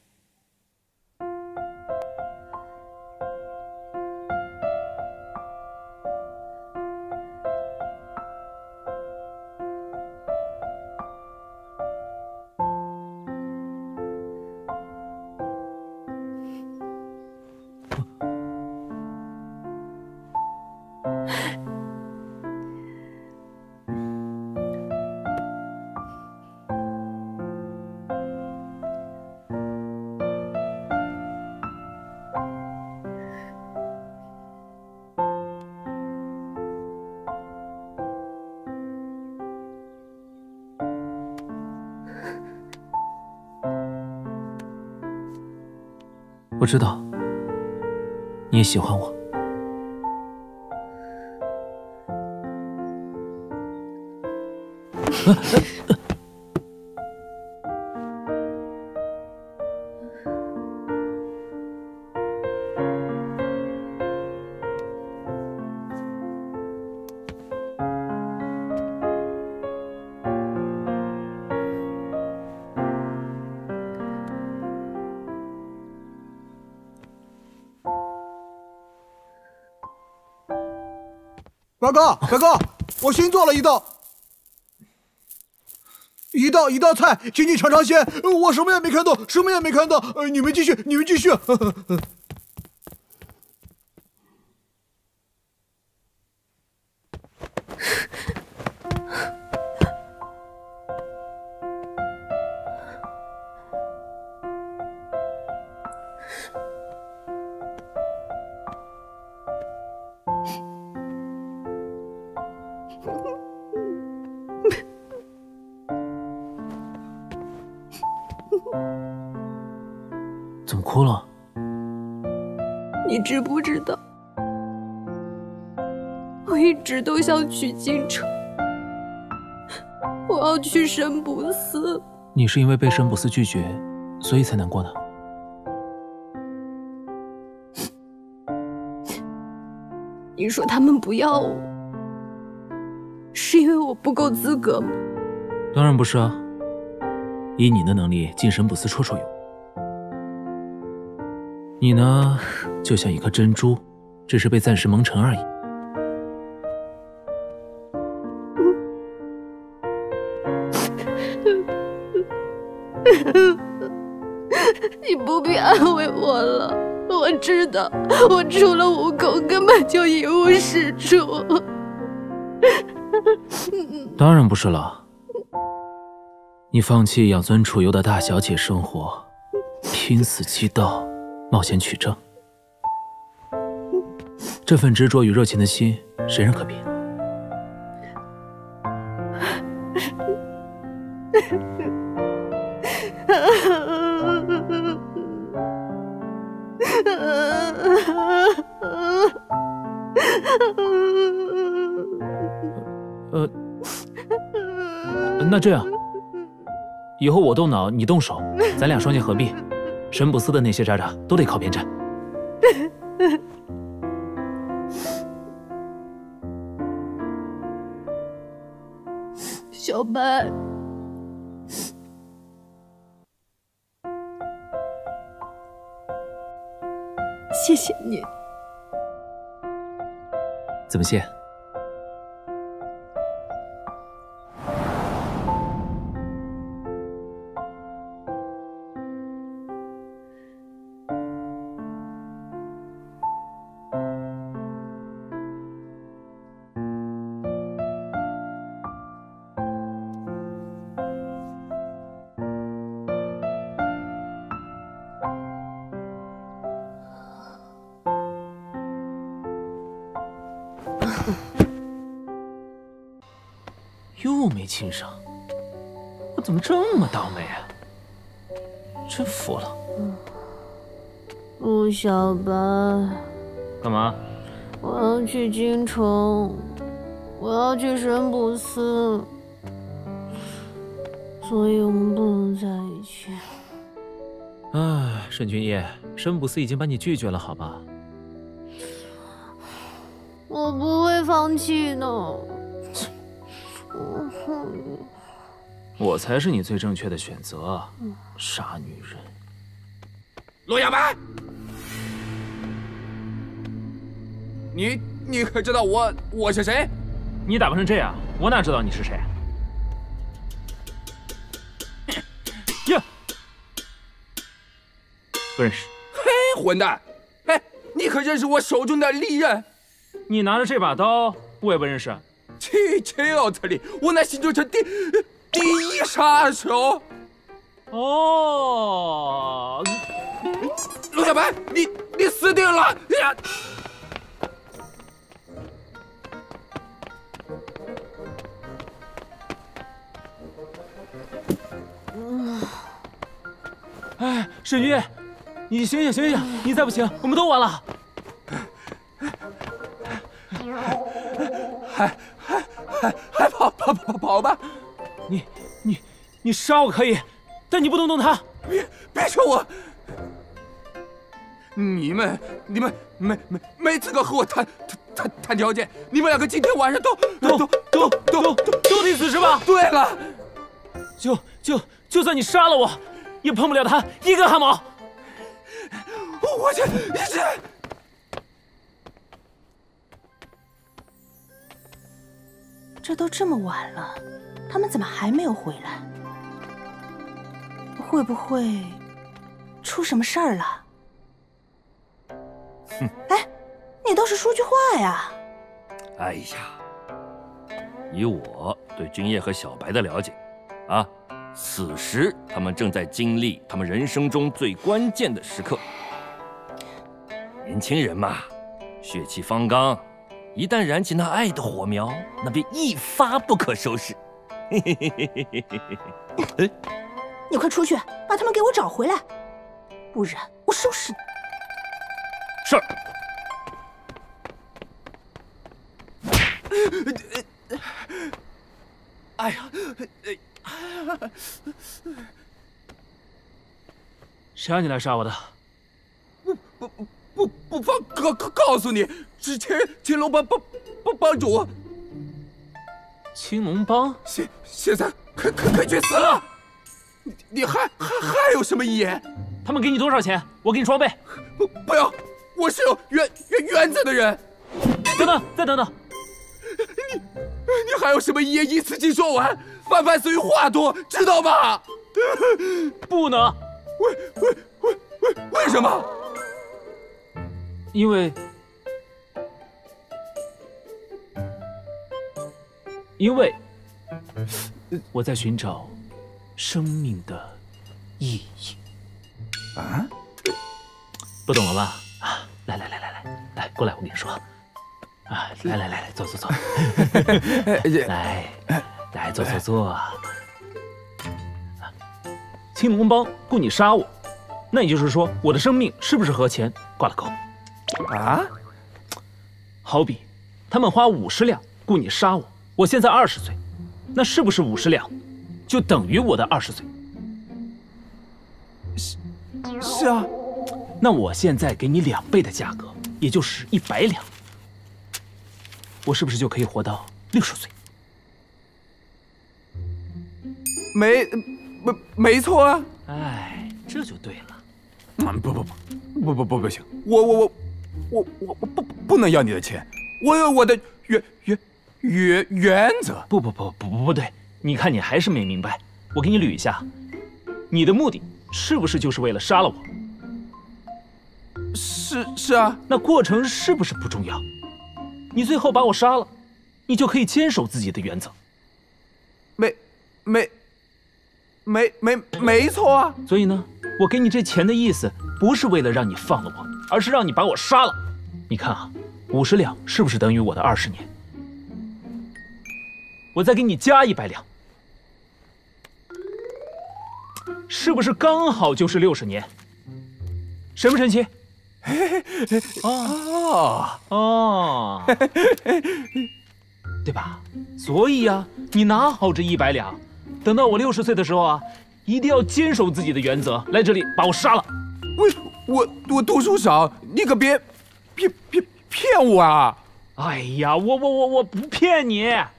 Speaker 2: 我知道，你也喜欢我。
Speaker 11: 八哥，我新做了一道菜，请你尝尝鲜。我什么也没看到，你们继续。
Speaker 2: 怎么哭了？
Speaker 13: 你知不知道，我一直都想去京城，我要去神卜寺。
Speaker 2: 你是因为被神卜寺拒绝，所以才难过的？
Speaker 13: 你说他们不要我，是因为我不够资格吗？
Speaker 2: 当然不是啊，以你的能力进神卜寺绰绰有余。你呢，就像一颗珍珠，只是被暂时蒙尘而已。
Speaker 13: 你不必安慰我了，我知道，我除了武功根本就一无是处。
Speaker 2: 当然不是了，你放弃养尊处优的大小姐生活，拼死激斗。冒险取证，这份执着与热情的心，谁人可比？那这样，以后我动脑，你动手，咱俩双剑合璧。神卜寺的那些渣渣都得靠边站。
Speaker 13: 小白，谢谢你。
Speaker 2: 怎么谢？又没亲上，我怎么这么倒霉啊？真服了。
Speaker 1: 陆小白，
Speaker 2: 干嘛？
Speaker 1: 我要去京城，我要去神卜寺，所以我们不能在一起。
Speaker 2: 唉，沈君夜，神卜寺已经把你拒绝了，好吧？
Speaker 1: 我不会放弃的。
Speaker 2: 我才是你最正确的选择，傻女人。
Speaker 3: 陆小白，你可知道我是谁？
Speaker 2: 你打扮成这样，我哪知道你是谁？呀，不认识。
Speaker 3: 嘿，混蛋！哎，你可认识我手中的利刃？
Speaker 2: 你拿着这把刀，我也不认识。
Speaker 3: 岂有此理！我乃新州城第一杀手。
Speaker 2: 哦，
Speaker 3: 陆小白，你死定了！呀！
Speaker 2: 哎，沈月，你醒醒，你再不醒，我们都完了。
Speaker 3: 还跑吧！
Speaker 2: 你杀我可以，但你不能动他。
Speaker 3: 别说我！你们没资格和我谈条件。你们两个今天晚上都
Speaker 2: 得死是吧？
Speaker 3: 对了，
Speaker 2: 就算你杀了我，也碰不了他一根汗毛。
Speaker 3: 我去！
Speaker 14: 这都这么晚了，他们怎么还没有回来？会不会出什么事儿了？
Speaker 7: 哼！
Speaker 14: 哎，你倒是说句话呀！
Speaker 7: 哎呀，以我对君夜和小白的了解，啊，此时他们正在经历他们人生中最关键的时刻。年轻人嘛，血气方刚，一旦燃起那爱的火苗，那便一发不可收拾。嘿嘿嘿嘿嘿嘿嘿！哎，
Speaker 14: 你快出去，把他们给我找回来，不然我收拾你！
Speaker 7: 是。
Speaker 3: 哎呀，
Speaker 2: 谁让你来杀我的？
Speaker 3: 不放！告诉你，是青龙帮主。
Speaker 2: 青龙帮？
Speaker 3: 现在可去死了！你还有什么遗言？
Speaker 2: 他们给你多少钱？我给你装备。
Speaker 3: 不要！我是有原则的人。
Speaker 2: 等等，再等等。
Speaker 3: 你还有什么遗言？一次性说完。凡事与话多，知道吗？
Speaker 2: 不能。
Speaker 3: 为什么？
Speaker 2: 因为我在寻找生命的意义。
Speaker 3: 啊？
Speaker 2: 不懂了吧？啊，来，过来，我跟你说。啊，来，坐。来，坐。青龙帮雇你杀我，那也就是说，我的生命是不是和钱挂了钩？
Speaker 3: 啊？
Speaker 2: 好比他们花50两雇你杀我，我现在20岁，那是不是50两就等于我的20岁？
Speaker 3: 是啊。
Speaker 2: 那我现在给你2倍的价格，也就是100两，我是不是就可以活到60岁？
Speaker 3: 没错啊。
Speaker 2: 哎，这就对了。
Speaker 3: 不行，我不能要你的钱，我有我的原则。
Speaker 2: 不对，你看你还是没明白，我给你捋一下，你的目的是不是就是为了杀了我？
Speaker 3: 是啊。
Speaker 2: 那过程是不是不重要？你最后把我杀了，你就可以坚守自己的原则。
Speaker 3: 没错啊。
Speaker 2: 所以呢，我给你这钱的意思不是为了让你放了我，而是让你把我杀了。你看啊，50两是不是等于我的20年？我再给你加100两，是不是刚好就是60年？神不神奇？哦，对吧？所以啊，你拿好这100两，等到我60岁的时候啊，一定要坚守自己的原则，来这里把我杀了。
Speaker 3: 我读书少，你可别骗我啊！
Speaker 2: 哎呀，我不骗你啊！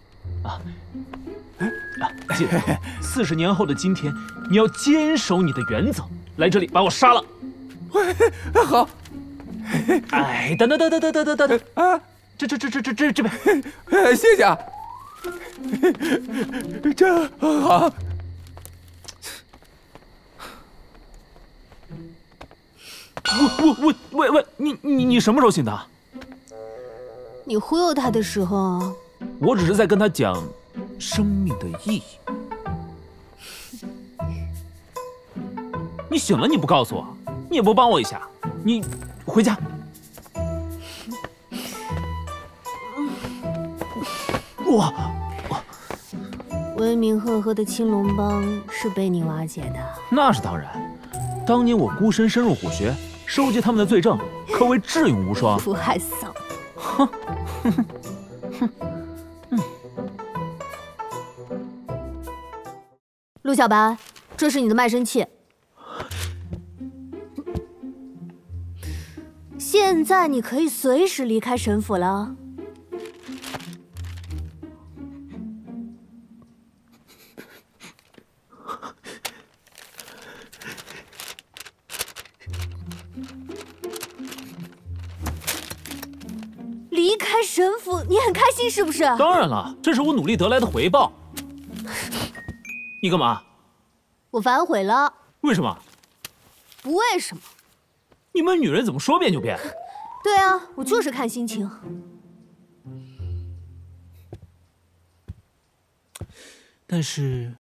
Speaker 2: 记得40年后的今天，你要坚守你的原则，来这里把我杀了。
Speaker 3: 好。
Speaker 2: 哎，等啊！这边，
Speaker 3: 谢谢啊。这好。
Speaker 2: 喂，你什么时候醒的？
Speaker 1: 你忽悠他的时候，
Speaker 2: 我只是在跟他讲生命的意义。你醒了你不告诉我，你也不帮我一下，你回家。
Speaker 1: 威名赫赫的青龙帮是被你瓦解的？
Speaker 2: 那是当然，当年我孤身深入虎穴，收集他们的罪证，可谓智勇无双。
Speaker 1: 不害臊！
Speaker 2: 哼！
Speaker 1: 陆小白，这是你的卖身契。现在你可以随时离开神府了。离开神府，你很开心是不是？
Speaker 2: 当然了，这是我努力得来的回报。你干嘛？
Speaker 1: 我反悔了。
Speaker 2: 为什么？
Speaker 1: 不为什么。
Speaker 2: 你们女人怎么说变就变？
Speaker 1: 对啊，我就是看心情。
Speaker 2: 但是。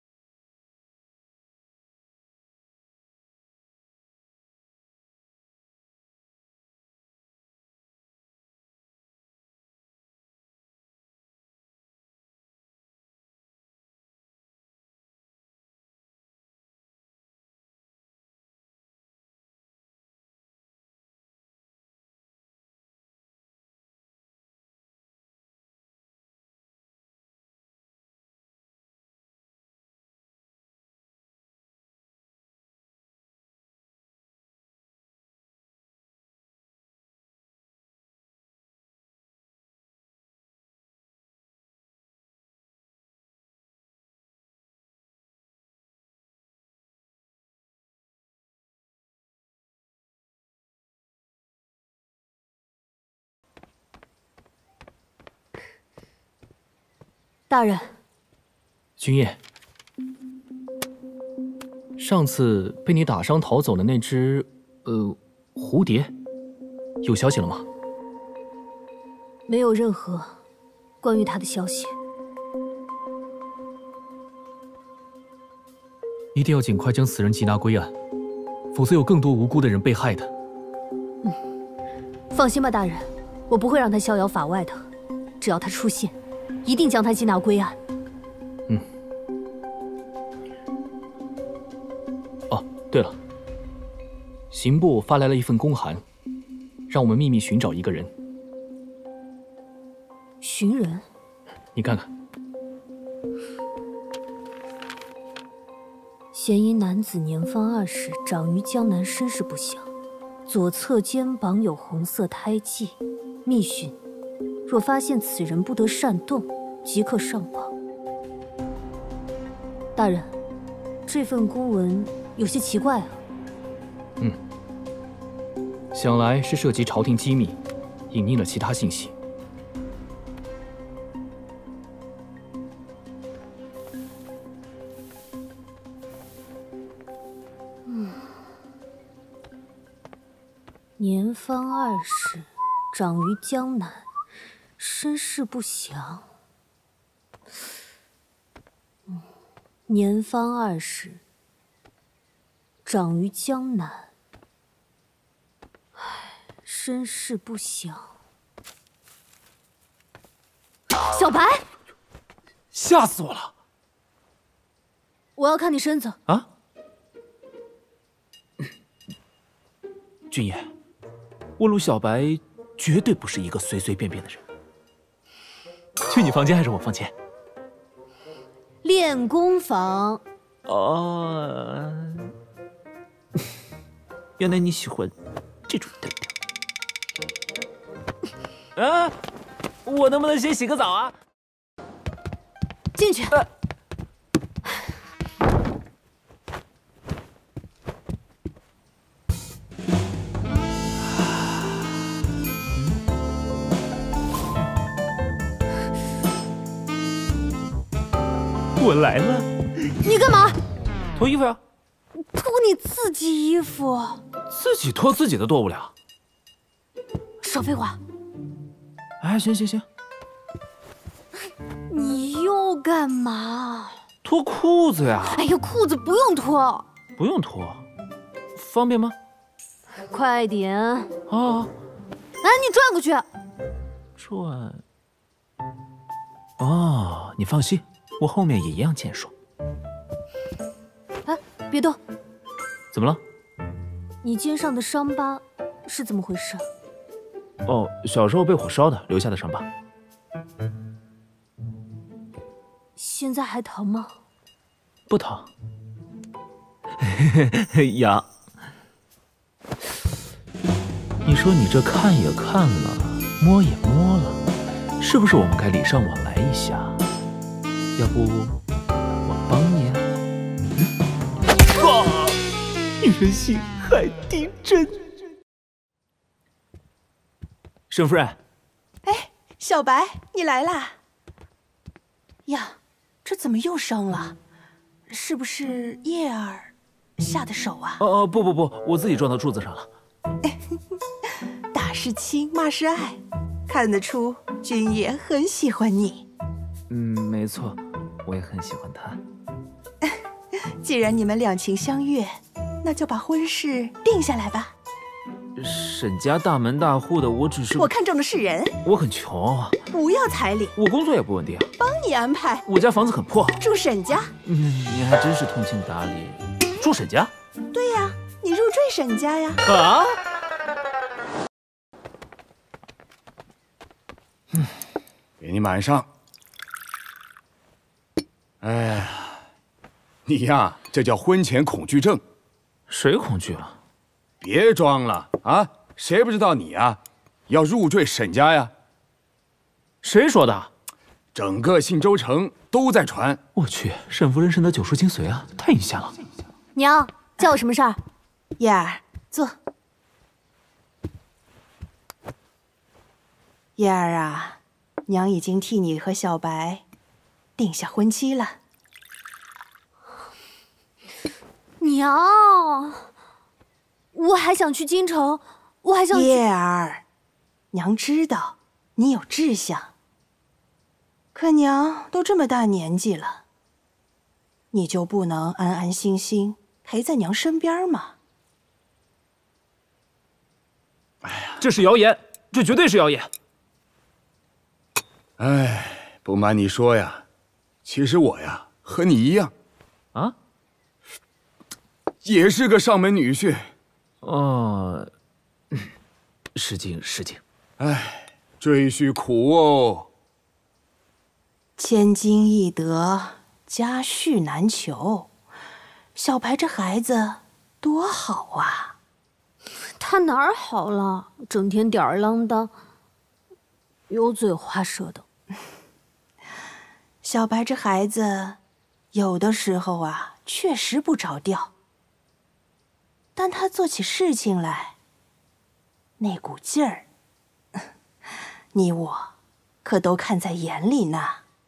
Speaker 1: 大人，
Speaker 6: 君夜，上次被你打伤逃走的那只，蝴蝶，有消息了吗？
Speaker 1: 没有任何关于它的消息。
Speaker 6: 一定要尽快将此人缉拿归案，否则有更多无辜的人被害的。
Speaker 1: 放心吧，大人，我不会让他逍遥法外的。只要他出现，一定将他缉拿归案。
Speaker 6: 哦，对了，刑部发来了一份公函，让我们秘密寻找一个人。
Speaker 1: 寻人？
Speaker 6: 你看看。
Speaker 1: 嫌疑男子年方20，长于江南，身世不详。左侧肩膀有红色胎记。密讯：若发现此人，不得擅动，即刻上报。大人，这份公文有些奇怪啊。
Speaker 6: 想来是涉及朝廷机密，隐匿了其他信息。
Speaker 1: 年方20，长于江南，身世不详。年方20，长于江南，身世不详。小白，
Speaker 2: 吓死我了！
Speaker 1: 我要看你身子
Speaker 2: 啊！君爷。 我陆小白绝对不是一个随随便便的人。去你房间还是我房间？
Speaker 1: 练功房。
Speaker 2: 哦，原来你喜欢这种调调。啊，我能不能先洗个澡啊？
Speaker 1: 进去。
Speaker 2: 我来了，
Speaker 1: 你干嘛？
Speaker 2: 脱衣服呀！
Speaker 1: 脱你自己衣服，
Speaker 2: 自己脱自己的多无聊。
Speaker 1: 少废话。
Speaker 2: 哎，行行行。
Speaker 1: 你又干嘛？
Speaker 2: 脱裤子呀！
Speaker 1: 哎呀，裤子不用脱。
Speaker 2: 不用脱，方便吗？
Speaker 1: 快点。
Speaker 2: 啊！
Speaker 1: 哎，你转过去。
Speaker 2: 转。哦，你放心。 我后面也一样健硕。
Speaker 1: 哎，别动！
Speaker 2: 怎么了？
Speaker 1: 你肩上的伤疤是怎么回事？
Speaker 2: 哦，小时候被火烧的留下的伤疤。
Speaker 1: 现在还疼吗？
Speaker 2: 不疼。痒。你说你这看也看了，摸也摸了，是不是我们该礼尚往来一下？ 要不我帮你啊？女人心海底针。沈夫人，
Speaker 14: 哎， 小白，你来啦！呀，这怎么又伤了？是不是叶儿下的手啊？
Speaker 2: 不，我自己撞到柱子上了。
Speaker 14: 打是亲，骂是爱，看得出君爷很喜欢你。
Speaker 2: 没错，我也很喜欢他。
Speaker 14: 既然你们两情相悦，那就把婚事定下来吧。
Speaker 2: 沈家大门大户的，我只是……
Speaker 14: 我看中的是人。
Speaker 2: 我很穷啊，
Speaker 14: 不要彩礼。
Speaker 2: 我工作也不稳定，
Speaker 14: 帮你安排。
Speaker 2: 我家房子很破，
Speaker 14: 住沈家。
Speaker 2: 你还真是通情达理。住沈家？
Speaker 14: 对呀，你入赘沈家呀。
Speaker 2: 啊？
Speaker 3: 给你满上。哎呀，你呀，这叫婚前恐惧症。
Speaker 2: 谁恐惧了？
Speaker 3: 别装了啊！谁不知道你呀，要入赘沈家呀？
Speaker 2: 谁说的？
Speaker 3: 整个信州城都在传。
Speaker 2: 我去，沈夫人深得九叔精髓啊，太阴险了。
Speaker 1: 娘，叫我什么事儿？
Speaker 14: 叶儿，坐。叶儿啊，娘已经替你和小白定下婚期了。
Speaker 1: 娘，我还想去京城，我还想去。
Speaker 14: 叶儿，娘知道你有志向，可娘都这么大年纪了，你就不能安安心心陪在娘身边吗？
Speaker 2: 哎呀，这是谣言，这绝对是谣言。
Speaker 3: 哎，不瞒你说呀，其实我呀和你一样，
Speaker 2: 啊，
Speaker 3: 也是个上门女婿。
Speaker 2: 哦，失敬失敬。
Speaker 3: 哎，赘婿苦哦。
Speaker 14: 千金易得，家婿难求。小白这孩子多好啊！
Speaker 1: 他哪儿好了？整天吊儿郎当，油嘴滑舌的。
Speaker 14: 小白这孩子，有的时候啊，确实不着调，但他做起事情来，那股劲儿，你我可都看在眼里呢。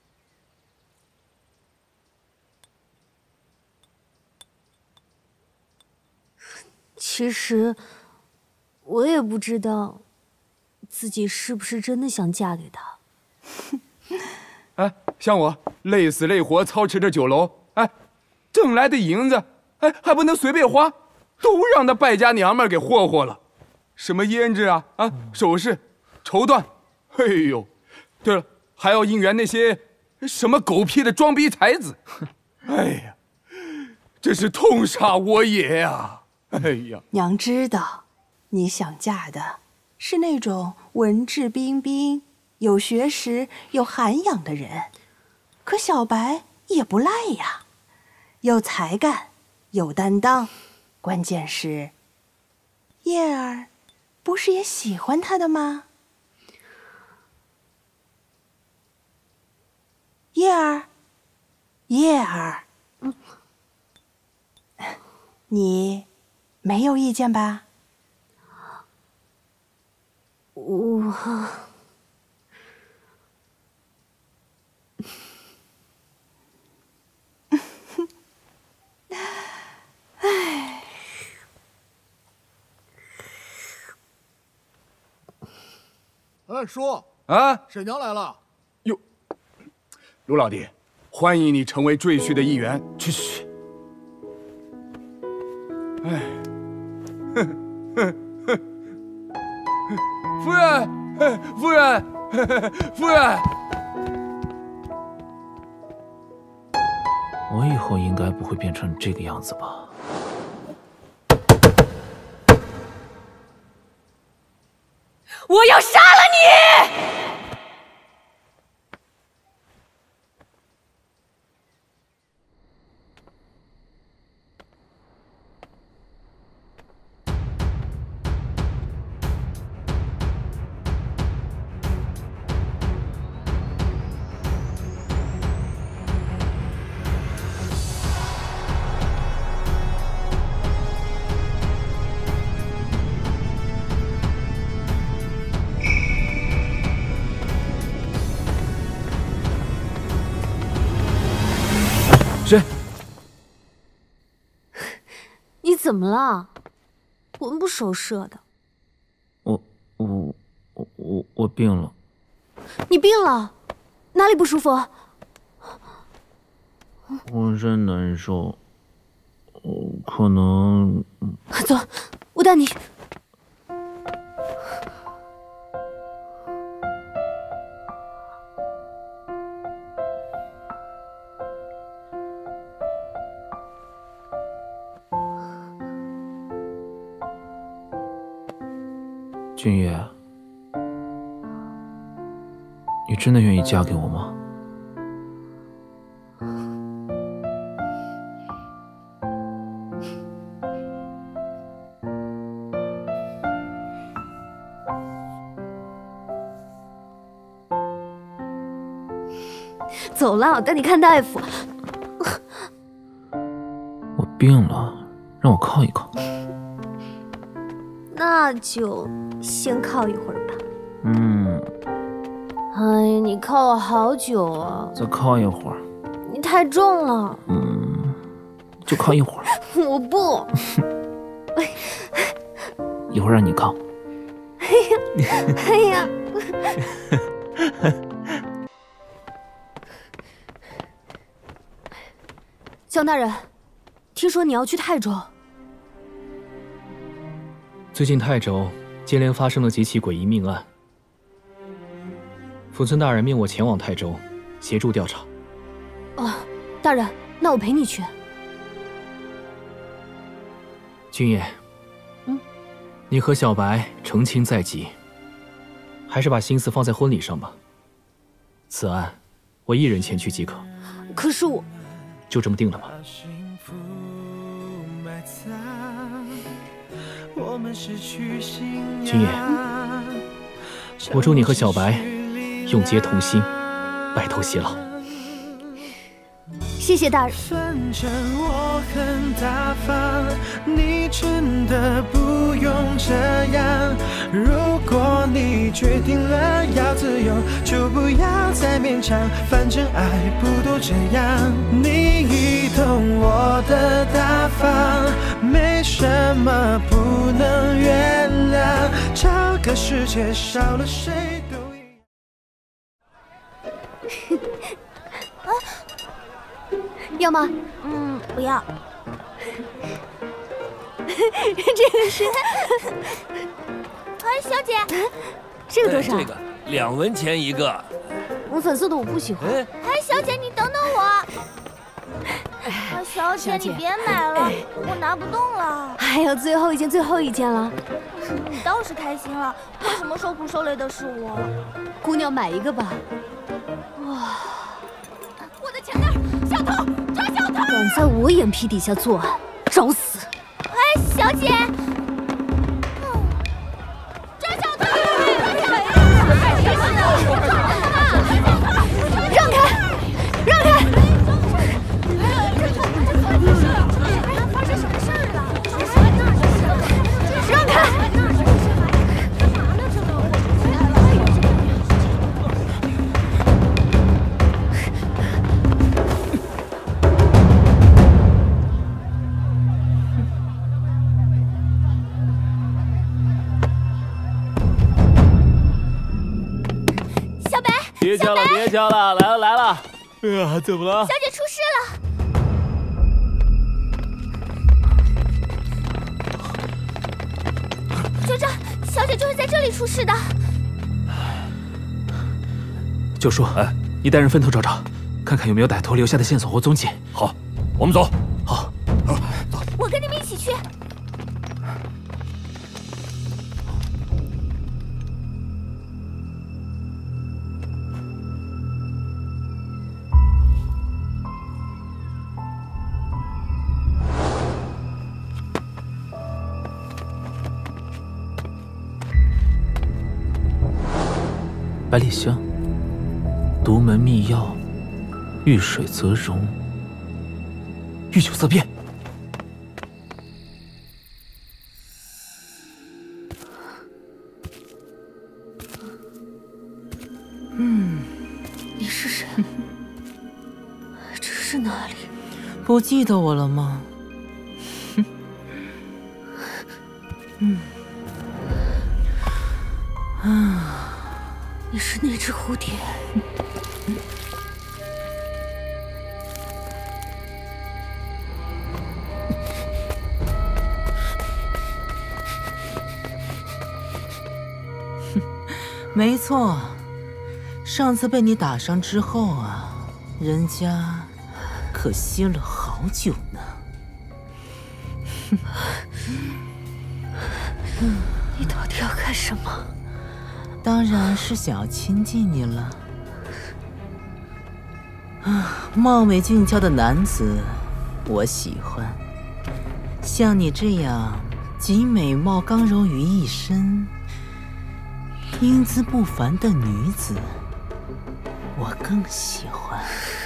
Speaker 1: 其实，我也不知道自己是不是真的想嫁给他。
Speaker 3: 哎，像我累死累活操持着酒楼，哎，挣来的银子，哎，还不能随便花，都让那败家娘们给霍霍了。什么胭脂啊，首饰、绸缎，哎呦，对了，还要应援那些什么狗屁的装逼才子，哎呀，真是痛杀我也呀！哎呀，
Speaker 14: 娘知道，你想嫁的是那种文质彬彬、有学识、有涵养的人，可小白也不赖呀，有才干，有担当，关键是叶儿不是也喜欢他的吗？叶儿，叶儿，你没有意见吧？
Speaker 1: 我，
Speaker 14: 唉，
Speaker 11: 哎，叔
Speaker 3: 啊，
Speaker 11: 沈娘来了。
Speaker 3: 哟，卢老弟，欢迎你成为赘婿的一员。
Speaker 2: 去。
Speaker 3: 哎，夫人，夫人，夫人。
Speaker 2: 我以后应该不会变成这个样子吧？
Speaker 13: 我要杀了你！
Speaker 1: 怎么了？魂不守舍的。
Speaker 2: 我病了。
Speaker 1: 你病了？哪里不舒服？
Speaker 2: 浑身难受。可能……
Speaker 1: 走，我带你去。
Speaker 2: 君夜，你真的愿意嫁给我吗？
Speaker 1: 走了，我带你看大夫。
Speaker 2: 我病了，让我靠一靠。
Speaker 1: 那就先靠一会儿吧。哎呀，你靠了好久啊！
Speaker 2: 再靠一会儿。
Speaker 1: 你太重了。
Speaker 2: 就靠一会儿。
Speaker 1: 我不。
Speaker 2: 一会儿让你靠。
Speaker 1: 哎呀！江大人，听说你要去泰州。
Speaker 6: 最近泰州接连发生了几起诡异命案，府村大人命我前往泰州，协助调查。
Speaker 1: 哦，大人，那我陪你去。
Speaker 6: 君夜，你和小白成亲在即，还是把心思放在婚礼上吧。此案，我一人前去即可。
Speaker 1: 可是我……
Speaker 6: 就这么定了吗？君夜，我祝你和小白永结同心，白头偕老。
Speaker 1: 谢谢大人。
Speaker 5: 反正我很大方，你真的不用这样。如果你决定了要自由，就不要再勉强，反正爱不都这样。你已懂我的大方，没什么不能原谅。这个世界少了谁都一样。
Speaker 1: 要吗？
Speaker 4: 不要。
Speaker 1: 这个是……
Speaker 4: 哎，小姐，
Speaker 1: 这个多少？
Speaker 7: 这个2文钱一个。
Speaker 1: 粉色的我不喜欢。
Speaker 4: 哎，小姐，你等等我。啊，小姐，你别买了，我拿不动了。
Speaker 1: 哎呀，最后一件了。
Speaker 4: 你倒是开心了，为什么受苦受累的是我？
Speaker 1: 姑娘，买一个吧。哇！
Speaker 4: 我的钱呢？小偷！抓小偷！
Speaker 1: 敢在我眼皮底下作案，找死！
Speaker 4: 哎，小姐，抓小偷！
Speaker 1: 让开！让开！
Speaker 4: 发生什么事儿了？
Speaker 1: 让开！
Speaker 2: 别叫了，别叫了，来了来了！怎么了？
Speaker 4: 小姐出事了！就这，小姐就是在这里出事的。
Speaker 2: 九叔，你带人分头找找，看看有没有歹徒留下的线索或踪迹。
Speaker 7: 好，我们走。
Speaker 2: 好，
Speaker 7: 走。
Speaker 4: 我跟你们一起去。
Speaker 2: 百里香，独门秘药，遇水则溶，遇酒则变。
Speaker 1: 你是谁？这是哪里？
Speaker 9: 不记得我了吗？
Speaker 1: 你是那只蝴蝶。
Speaker 9: 没错，上次被你打伤之后啊，人家可歇了好久呢。
Speaker 1: 你到底要干什么？
Speaker 9: 当然是想要亲近你了。貌美俊俏的男子，我喜欢。像你这样集美貌刚柔于一身，英姿不凡的女子，我更喜欢。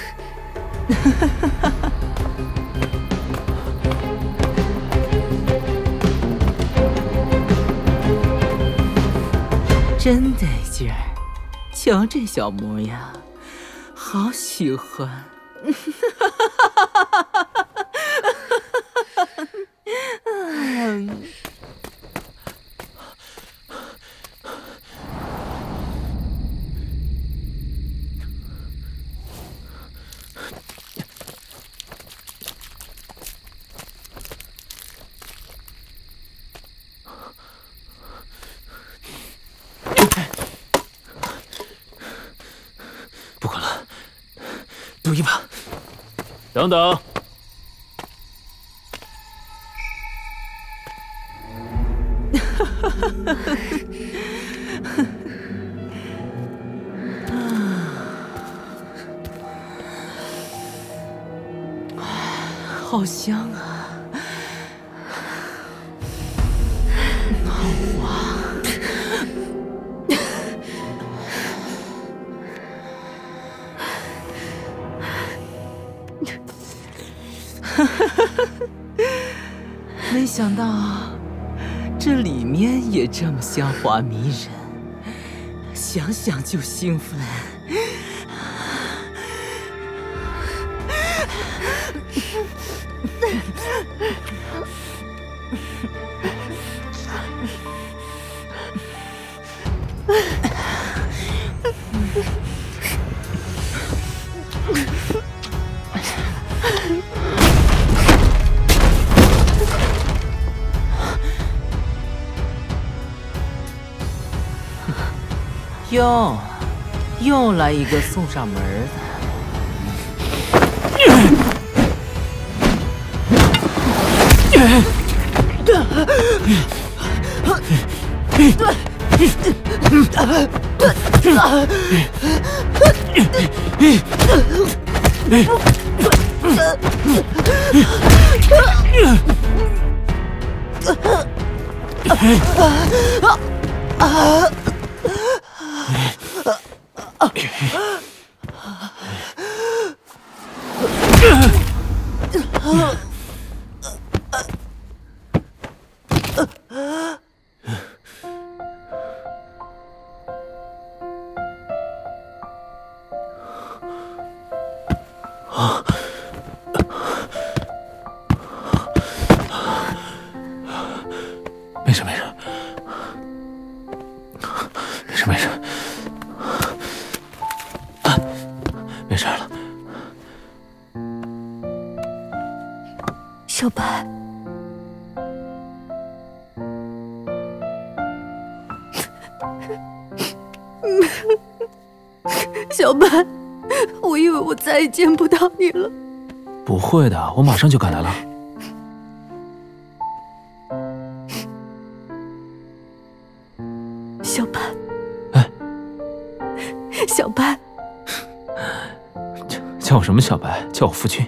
Speaker 9: 真得劲儿，瞧这小模样，好喜欢。
Speaker 12: 不管了，赌一把。
Speaker 2: 等等。
Speaker 9: 好香啊，好滑。没想到这里面也这么香滑迷人，想想就兴奋。又来一个送上门的。
Speaker 12: 没事没事，没事没事，没事了。
Speaker 1: 小白，小白，我以为我再也见不到你了。
Speaker 2: 不会的，我马上就赶来了。
Speaker 1: 小白，
Speaker 2: 哎，
Speaker 1: 小白，
Speaker 2: 叫我什么小白？叫我夫君。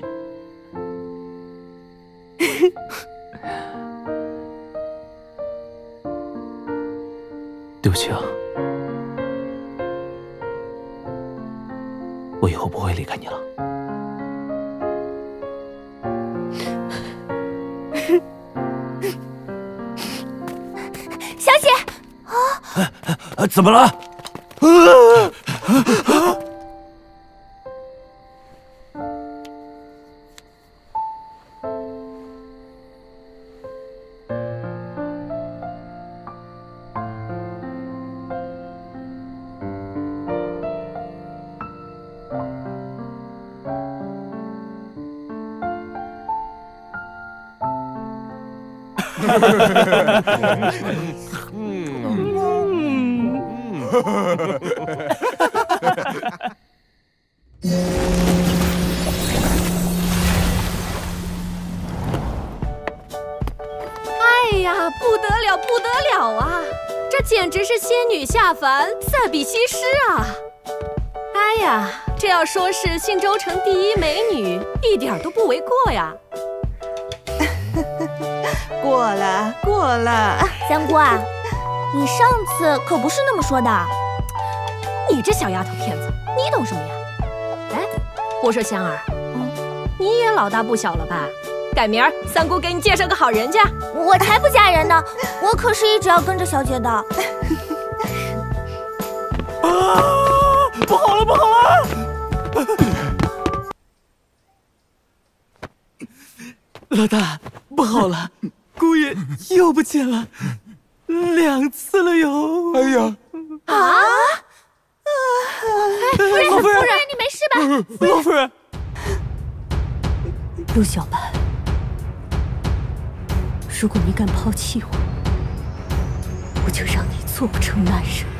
Speaker 2: 对不起啊，我以后不会离开你了。
Speaker 4: 小姐，
Speaker 7: 怎么了？
Speaker 15: 哎呀，不得了，不得了啊！这简直是仙女下凡，赛比西施啊！哎呀，这要说是信州城第一美女，一点都不为过呀！
Speaker 14: 过了，过了。
Speaker 4: 三姑啊，你上次可不是那么说的。
Speaker 15: 你这小丫头片子，你懂什么呀？哎，我说香儿，你也老大不小了吧？改明儿三姑给你介绍个好人家。
Speaker 4: 我才不嫁人呢，我可是一直要跟着小姐的。啊！
Speaker 10: 不好了，不好了！老大，不好了，姑爷又不见了，2次了哟！
Speaker 8: 哎呀！
Speaker 4: 啊！夫人，夫人，你没事吧？
Speaker 10: 老夫人，
Speaker 1: 陆小白，如果你敢抛弃我，我就让你做不成男人。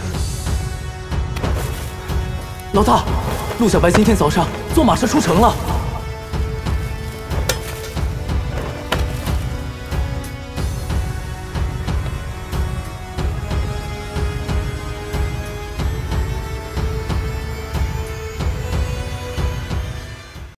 Speaker 12: 老大，陆小白今天早上坐马车出城了。